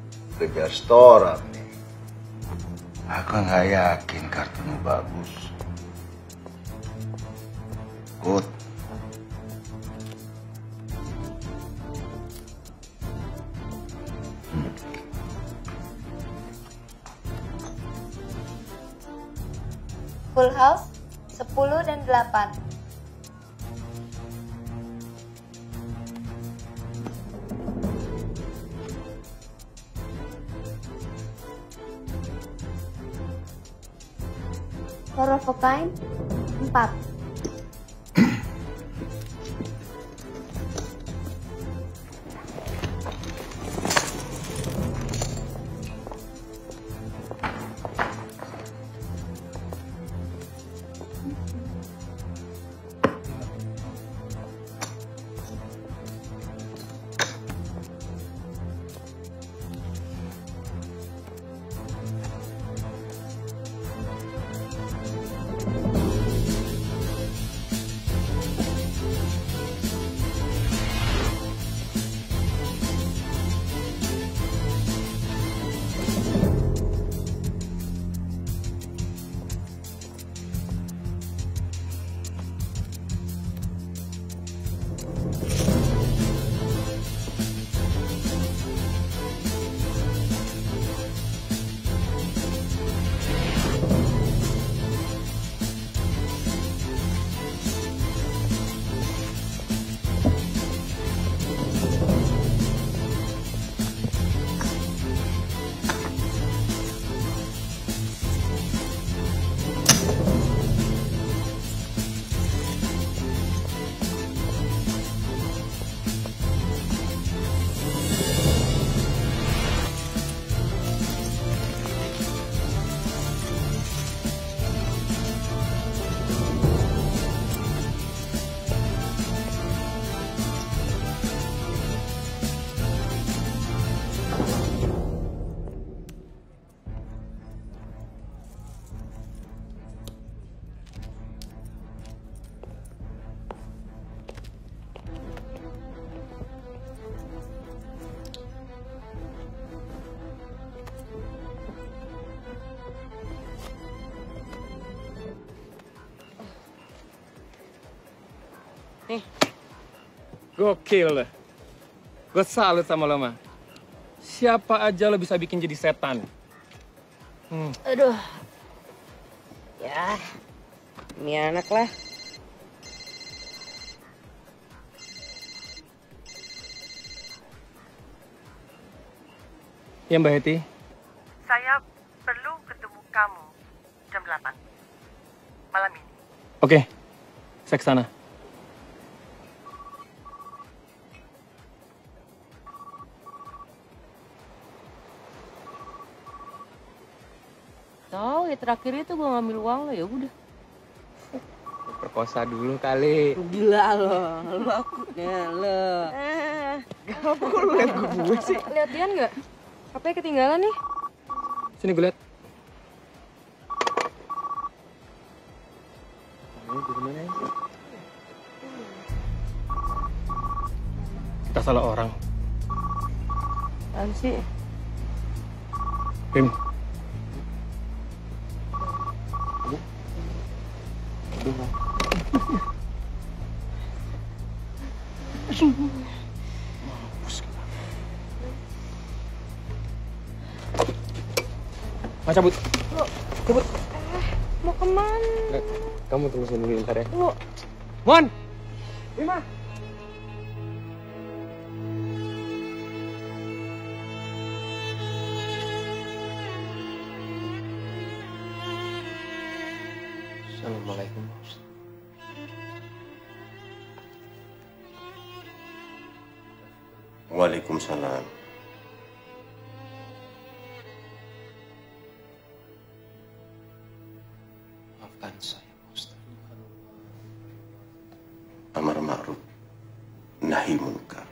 S16: Restoran nih. Aku nggak yakin kartunya bagus.
S10: Full house sepuluh dan delapan. Four of a kind empat.
S4: Nih, gokil lo. Gue salut sama lo, mah. Siapa aja lo bisa bikin jadi setan. Hmm.
S8: Aduh. Ya, ini anak lah.
S4: Ya, Mbak Heti.
S22: Saya perlu ketemu kamu jam delapan malam ini.
S4: Oke, saya ke sana.
S8: Tahu ya terakhir itu gue ngambil uang lo ya udah.
S4: Perkosa dulu kali.
S8: Gila lo, lo aku ya lo.
S7: Eh,
S4: kok lu liat gue sih?
S7: Lihat Dian nggak? H P ketinggalan nih.
S4: Sini gue liat. Kita salah orang.
S8: Apaan sih?
S4: Bim. Mas cabut.
S7: Lo,
S4: cabut.
S7: Eh, mau kemana?
S4: Kamu tunggu sini dulu ntar ya.
S7: Lo,
S4: Mon! Bima!
S12: Assalamualaikum.
S13: Waalaikumsalam.
S12: Maafkan saya, Ustaz.
S13: Amar ma'ruf, nahi munkar.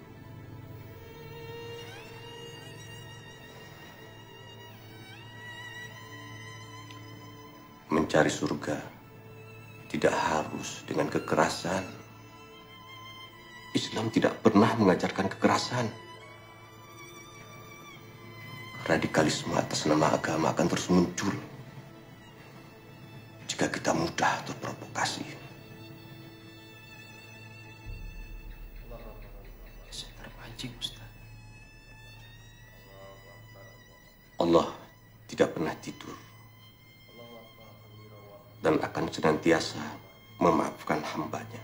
S13: Mencari surga tidak harus dengan kekerasan. Islam tidak pernah mengajarkan kekerasan. Radikalisme atas nama agama akan terus muncul jika kita mudah terprovokasi.
S12: Saya terpancing, Ustaz.
S13: Allah tidak pernah tidur. dan akan senantiasa memaafkan hambanya.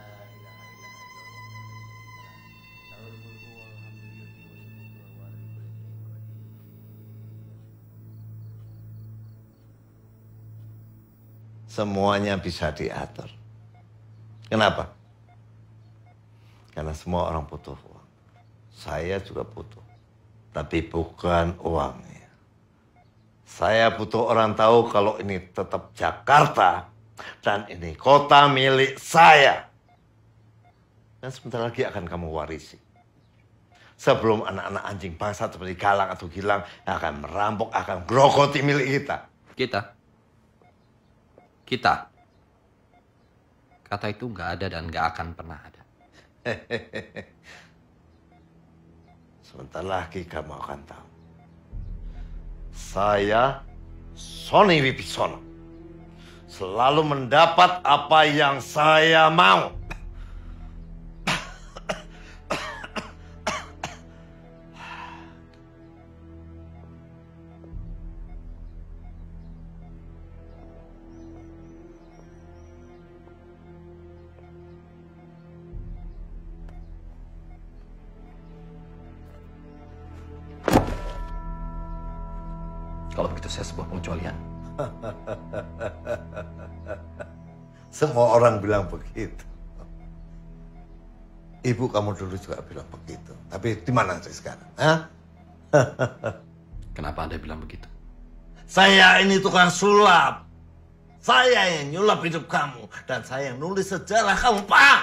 S18: Semuanya bisa diatur. Kenapa? Karena semua orang butuh uang. Saya juga butuh. Tapi bukan uangnya. Saya butuh orang tahu kalau ini tetap Jakarta. Dan ini kota milik saya. Dan sebentar lagi akan kamu warisi. Sebelum anak-anak anjing bangsa seperti Galang atau Gilang akan merampok, akan grogoti milik kita.
S12: Kita? Kita? Kata itu nggak ada dan nggak akan pernah ada.
S18: Sebentar lagi kamu akan tahu. Saya, Sony Wibisono, selalu mendapat apa yang saya mau.
S12: Kalau begitu saya sebuah pengecualian.
S18: Semua orang bilang begitu. Ibu kamu dulu juga bilang begitu. Tapi di mana sih sekarang? Hah?
S12: Kenapa Anda bilang begitu?
S18: Saya ini tukang sulap. Saya yang nyulap hidup kamu. Dan saya yang nulis sejarah kamu, Pak.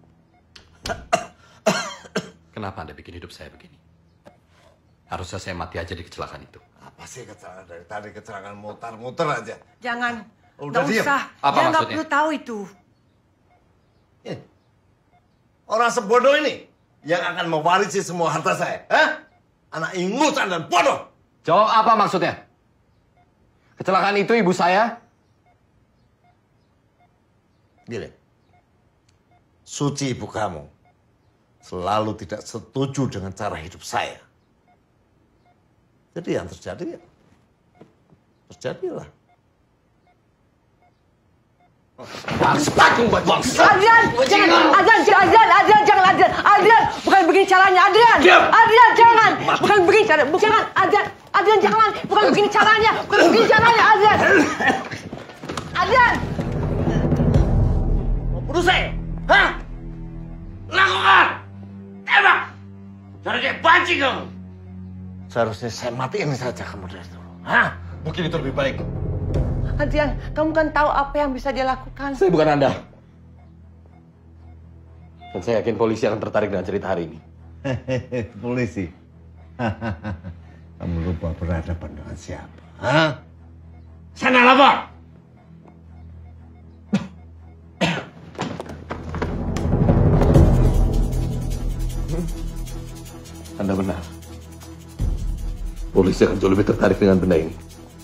S12: Kenapa Anda bikin hidup saya begini? Harusnya saya mati aja di kecelakaan itu.
S18: Apa sih kecelakaan dari tadi? Kecelakaan muter-muter aja.
S20: Jangan.
S18: Udah
S20: Nggak
S18: diem.
S20: usah.
S18: Apa
S20: Dia nggak
S18: maksudnya?
S20: perlu tahu itu.
S18: Eh, orang sebodoh ini yang akan mewarisi semua harta saya. Hah? Anak ingusan dan bodoh.
S12: Jawab apa maksudnya? Kecelakaan itu ibu saya?
S18: Gini. Suci ibu kamu selalu tidak setuju dengan cara hidup saya. Jadi yang terjadi ya terjadilah.
S12: Bangsa, buat bangsa.
S14: Adrian, jangan, Adrian, Adrian, Adrian, jangan, Adrian, Adrian, bukan begini caranya, Adrian, Adrian, jangan, bukan begini caranya, jangan, Adrian, Adrian, jangan, bukan begini caranya, bukan begini caranya, Adrian, Adrian.
S18: Mau bunuh saya? Hah? Lakukan! Tembak! Jangan kayak banci kamu. Seharusnya saya matiin saja kamu dari dulu. Hah? Mungkin itu lebih baik.
S11: Adrian, kamu kan tahu apa yang bisa dia lakukan.
S12: Saya bukan Anda. Dan saya yakin polisi akan tertarik dengan cerita hari ini.
S18: Hehehe, polisi. Kamu lupa berhadapan dengan siapa? Hah? Sana lapor!
S12: Anda benar. Polisi akan jauh lebih tertarik dengan benda ini.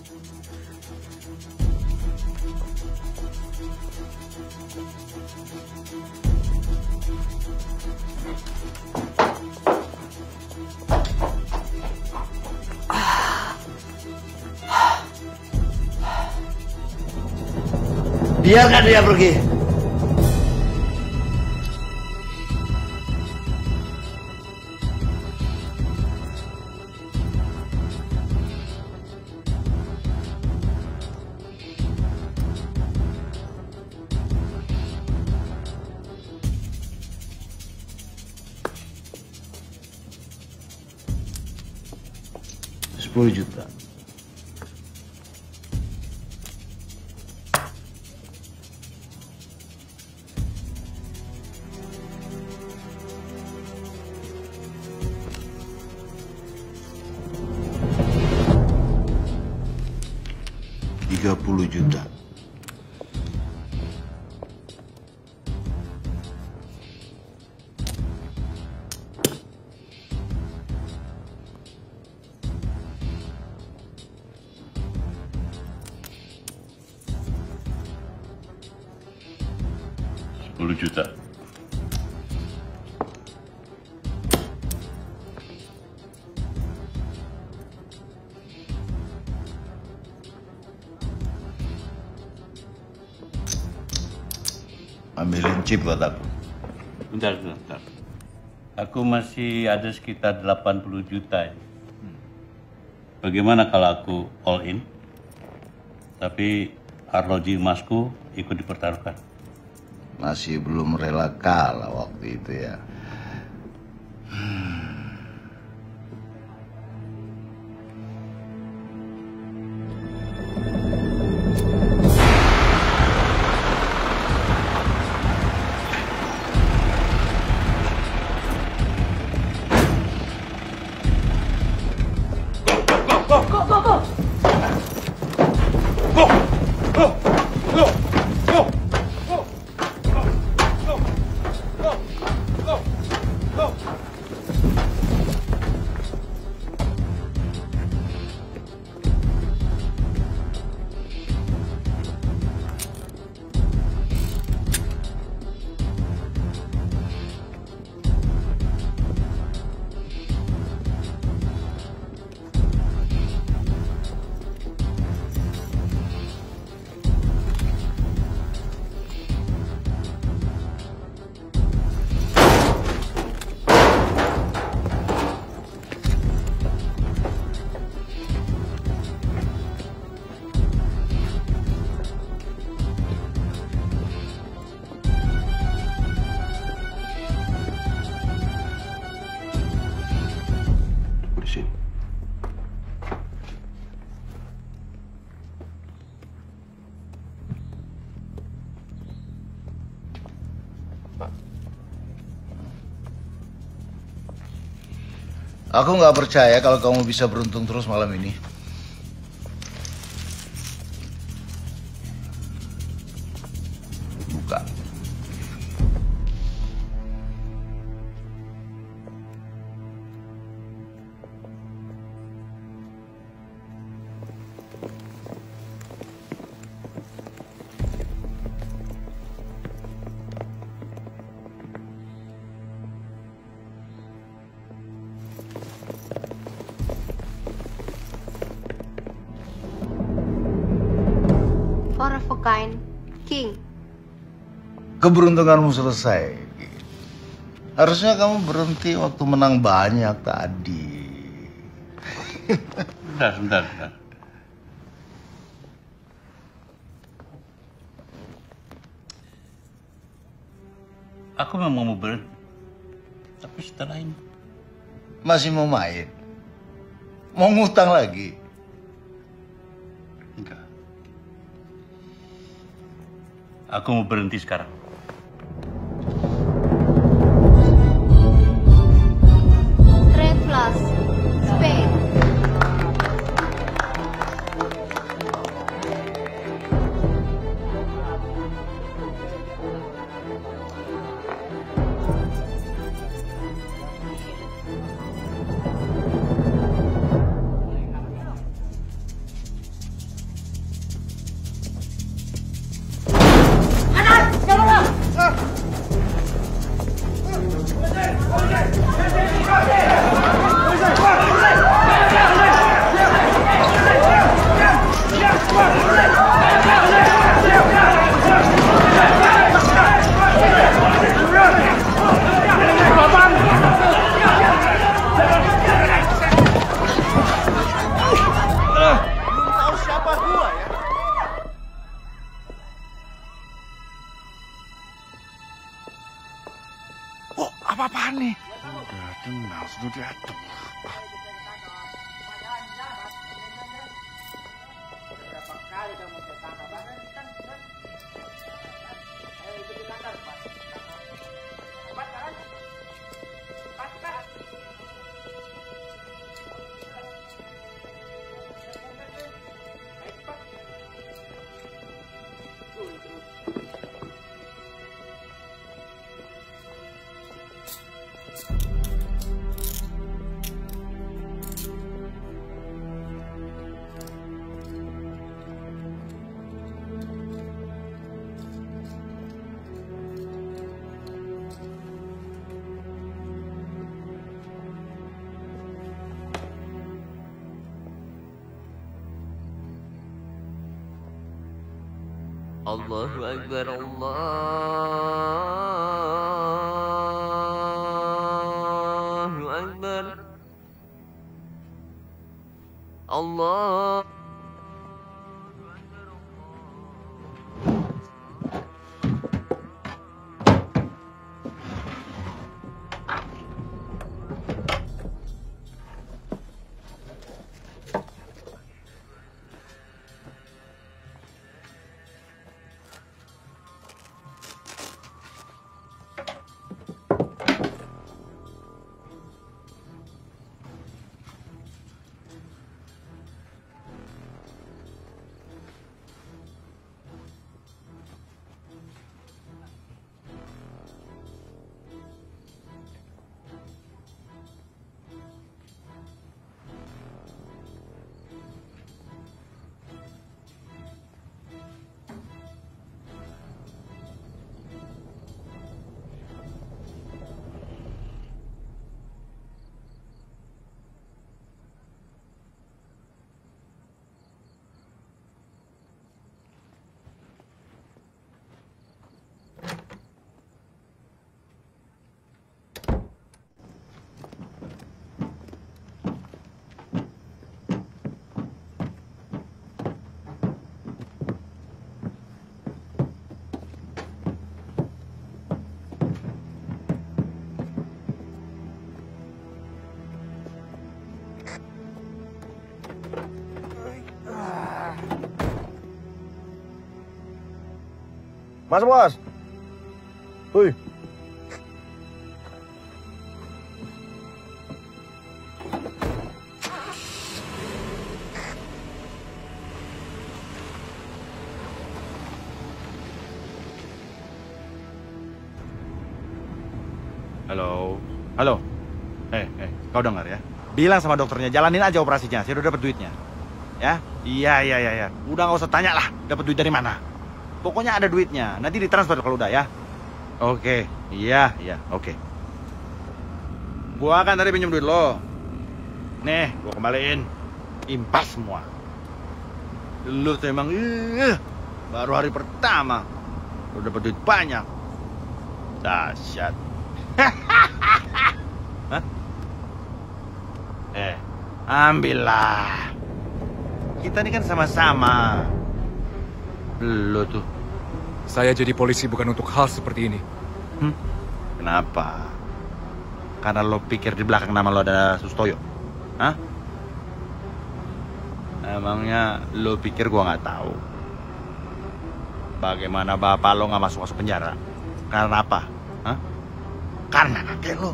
S18: Biarkan dia pergi. Sepuluh juta. Tiga puluh juta.
S9: sepuluh juta.
S18: ambilin chip buat aku.
S9: Bentar, bentar, bentar. Aku masih ada sekitar delapan puluh juta. Ya. Bagaimana kalau aku all in? Tapi arloji emasku ikut dipertaruhkan.
S18: Masih belum rela kalah waktu itu ya. Aku nggak percaya kalau kamu bisa beruntung terus malam ini. Buka.
S10: Four of a kind, King.
S18: Keberuntunganmu selesai. Harusnya kamu berhenti waktu menang banyak tadi.
S9: Bentar, bentar, bentar. Aku memang mau berhenti. Tapi setelah ini.
S18: Masih mau main? Mau ngutang lagi?
S9: Enggak. Aku mau berhenti sekarang.
S10: Trade Plus, Spain.
S18: Apa-apaan nih? Udah tenang, sudah diaduk.
S4: Allahu Akbar, Allahu Akbar. Allah.
S16: Mas bos. Hui.
S2: Halo. Halo. Eh, eh, kau dengar ya? Bilang sama dokternya, jalanin aja operasinya. Saya udah dapat duitnya. Ya? Iya, iya, iya, iya. Udah nggak usah tanya lah, dapat duit dari mana. Pokoknya ada duitnya. Nanti ditransfer kalau udah ya. Oke. Iya, iya, oke. Gua kan tadi pinjam duit lo. Nih, gua kembaliin. Impas semua. Lu tuh emang uh, baru hari pertama lu dapat duit banyak. Dahsyat. Hah? Eh, ambillah. Kita ini kan sama-sama. Lu tuh.
S1: Saya jadi polisi bukan untuk hal seperti ini.
S2: Hmm? Kenapa? Karena lo pikir di belakang nama lo ada Sustoyo? Hah? Emangnya lo pikir gua nggak tahu? Bagaimana bapak lo nggak masuk-masuk penjara? Karena apa? Hah? Karena kakek lo.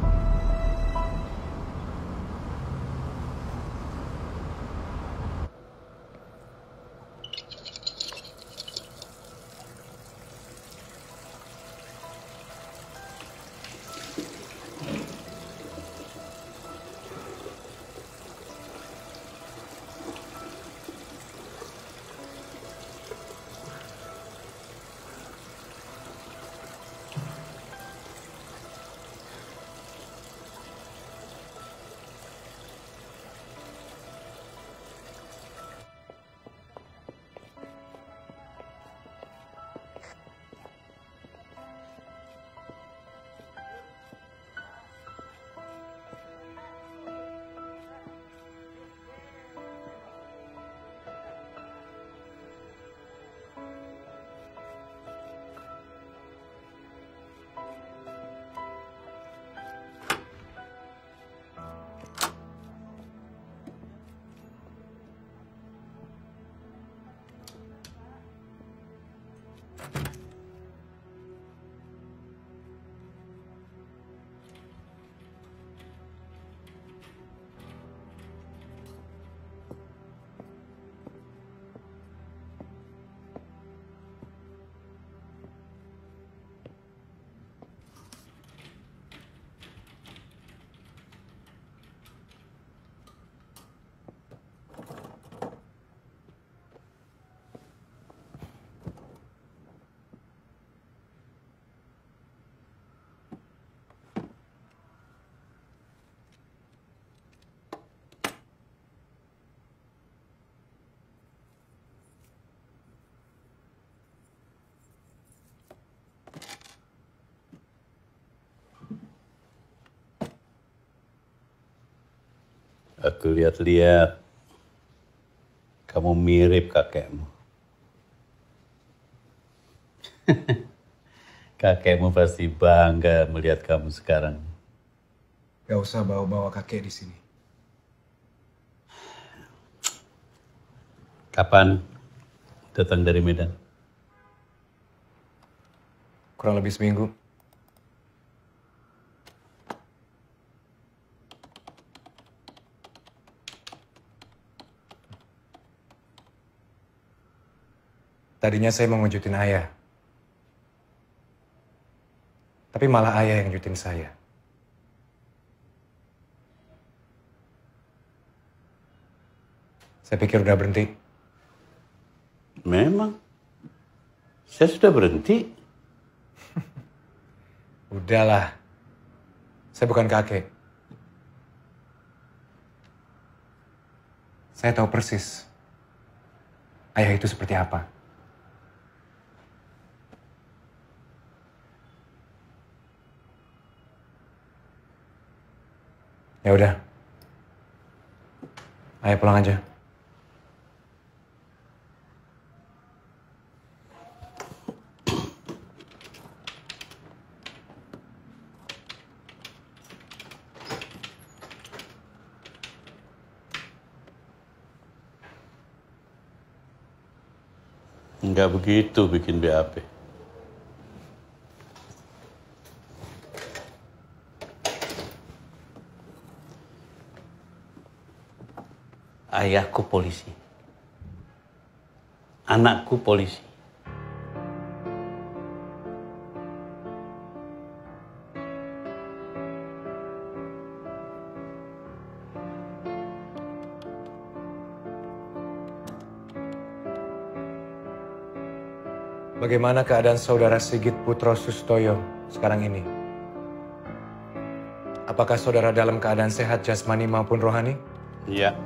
S9: Aku lihat-lihat, kamu mirip kakekmu. Kakekmu pasti bangga melihat kamu sekarang.
S1: Gak usah bawa-bawa kakek di sini.
S9: Kapan datang dari Medan?
S1: Kurang lebih seminggu. Tadinya saya mau ngejutin ayah. Tapi malah ayah yang ngejutin saya. Saya pikir udah berhenti.
S9: Memang. Saya sudah berhenti.
S1: Udahlah. Saya bukan kakek. Saya tahu persis ayah itu seperti apa. Ya udah. Ayah pulang aja.
S9: Enggak begitu bikin B A P. Ayahku polisi. Anakku polisi.
S1: Bagaimana keadaan saudara Sigit Putro Sustoyo sekarang ini? Apakah saudara dalam keadaan sehat jasmani maupun rohani?
S9: Iya.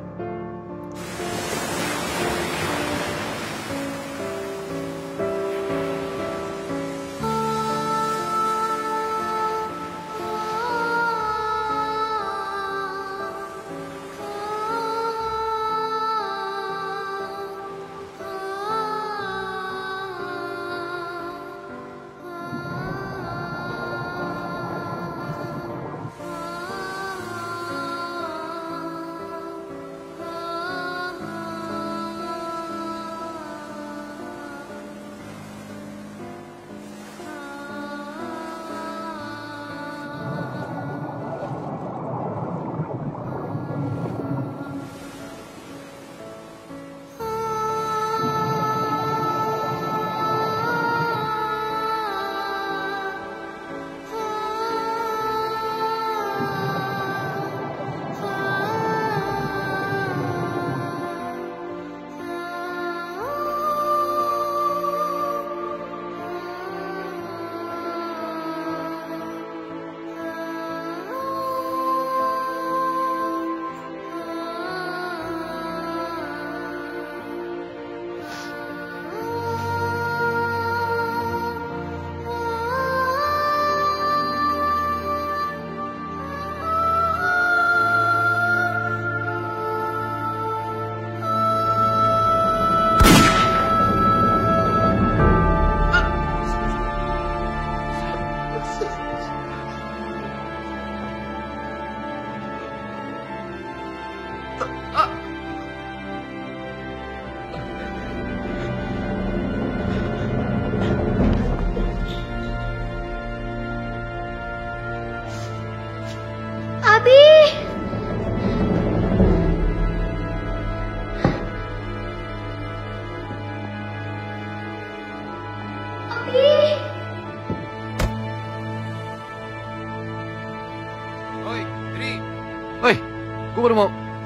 S1: Gue baru mau...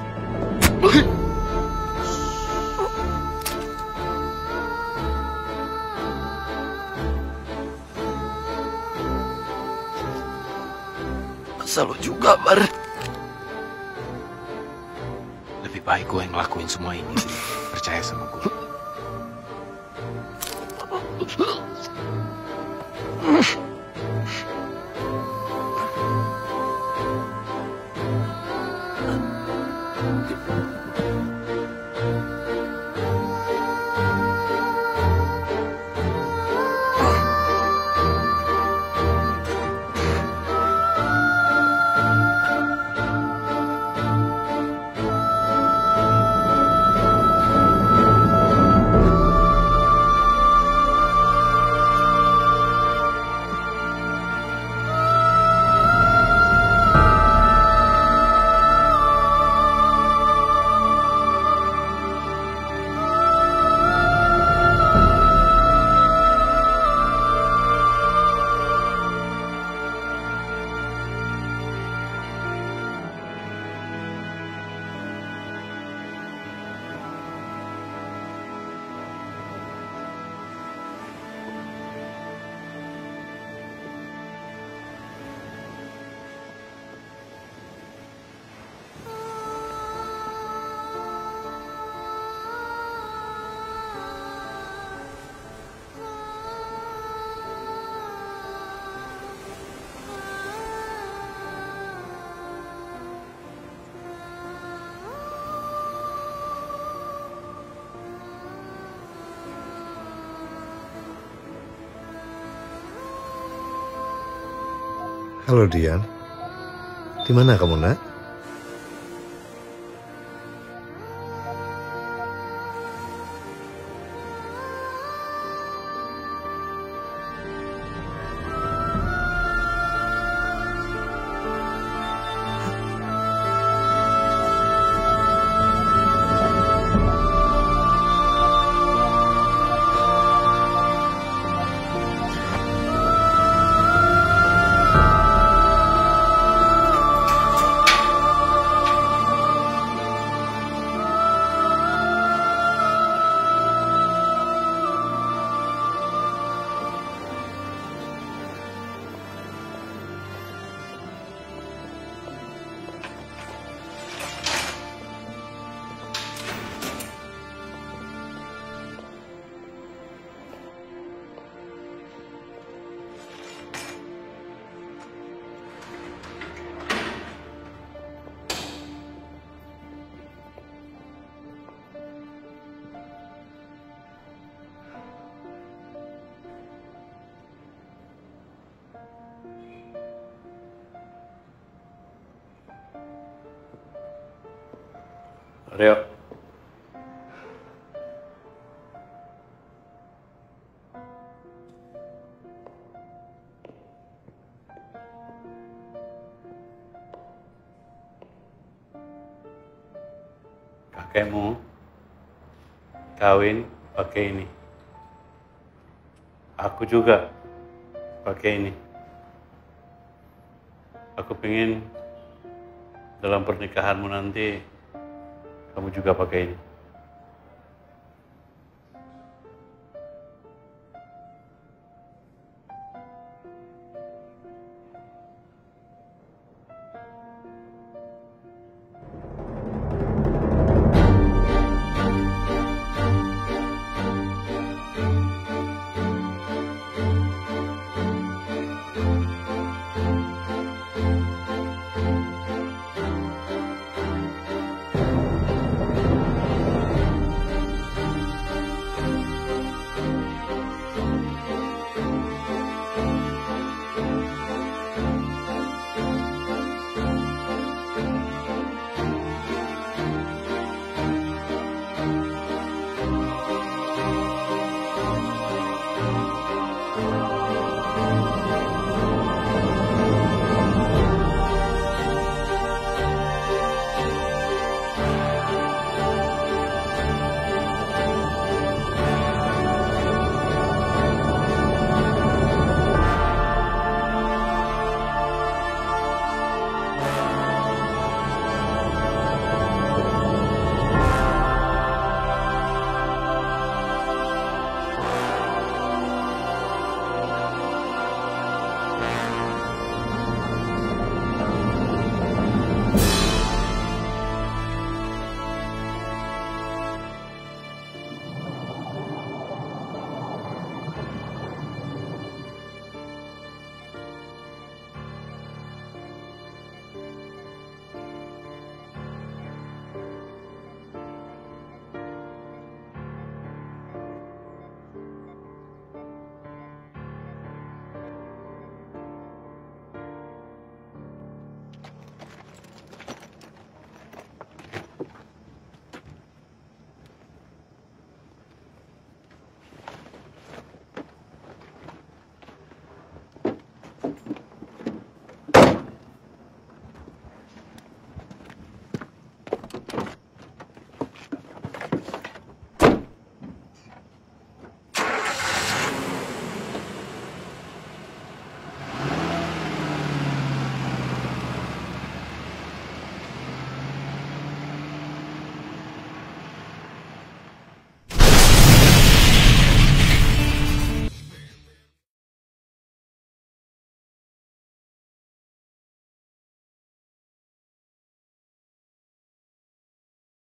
S13: Masa lo juga, Bar? Lebih baik gue yang ngelakuin semua ini. Percaya sama gue.
S18: Halo Dian, di mana kamu nak?
S9: Rio. Kakekmu kawin pakai ini. Aku juga pakai ini. Aku pengen dalam pernikahanmu nanti kamu juga pakai ini.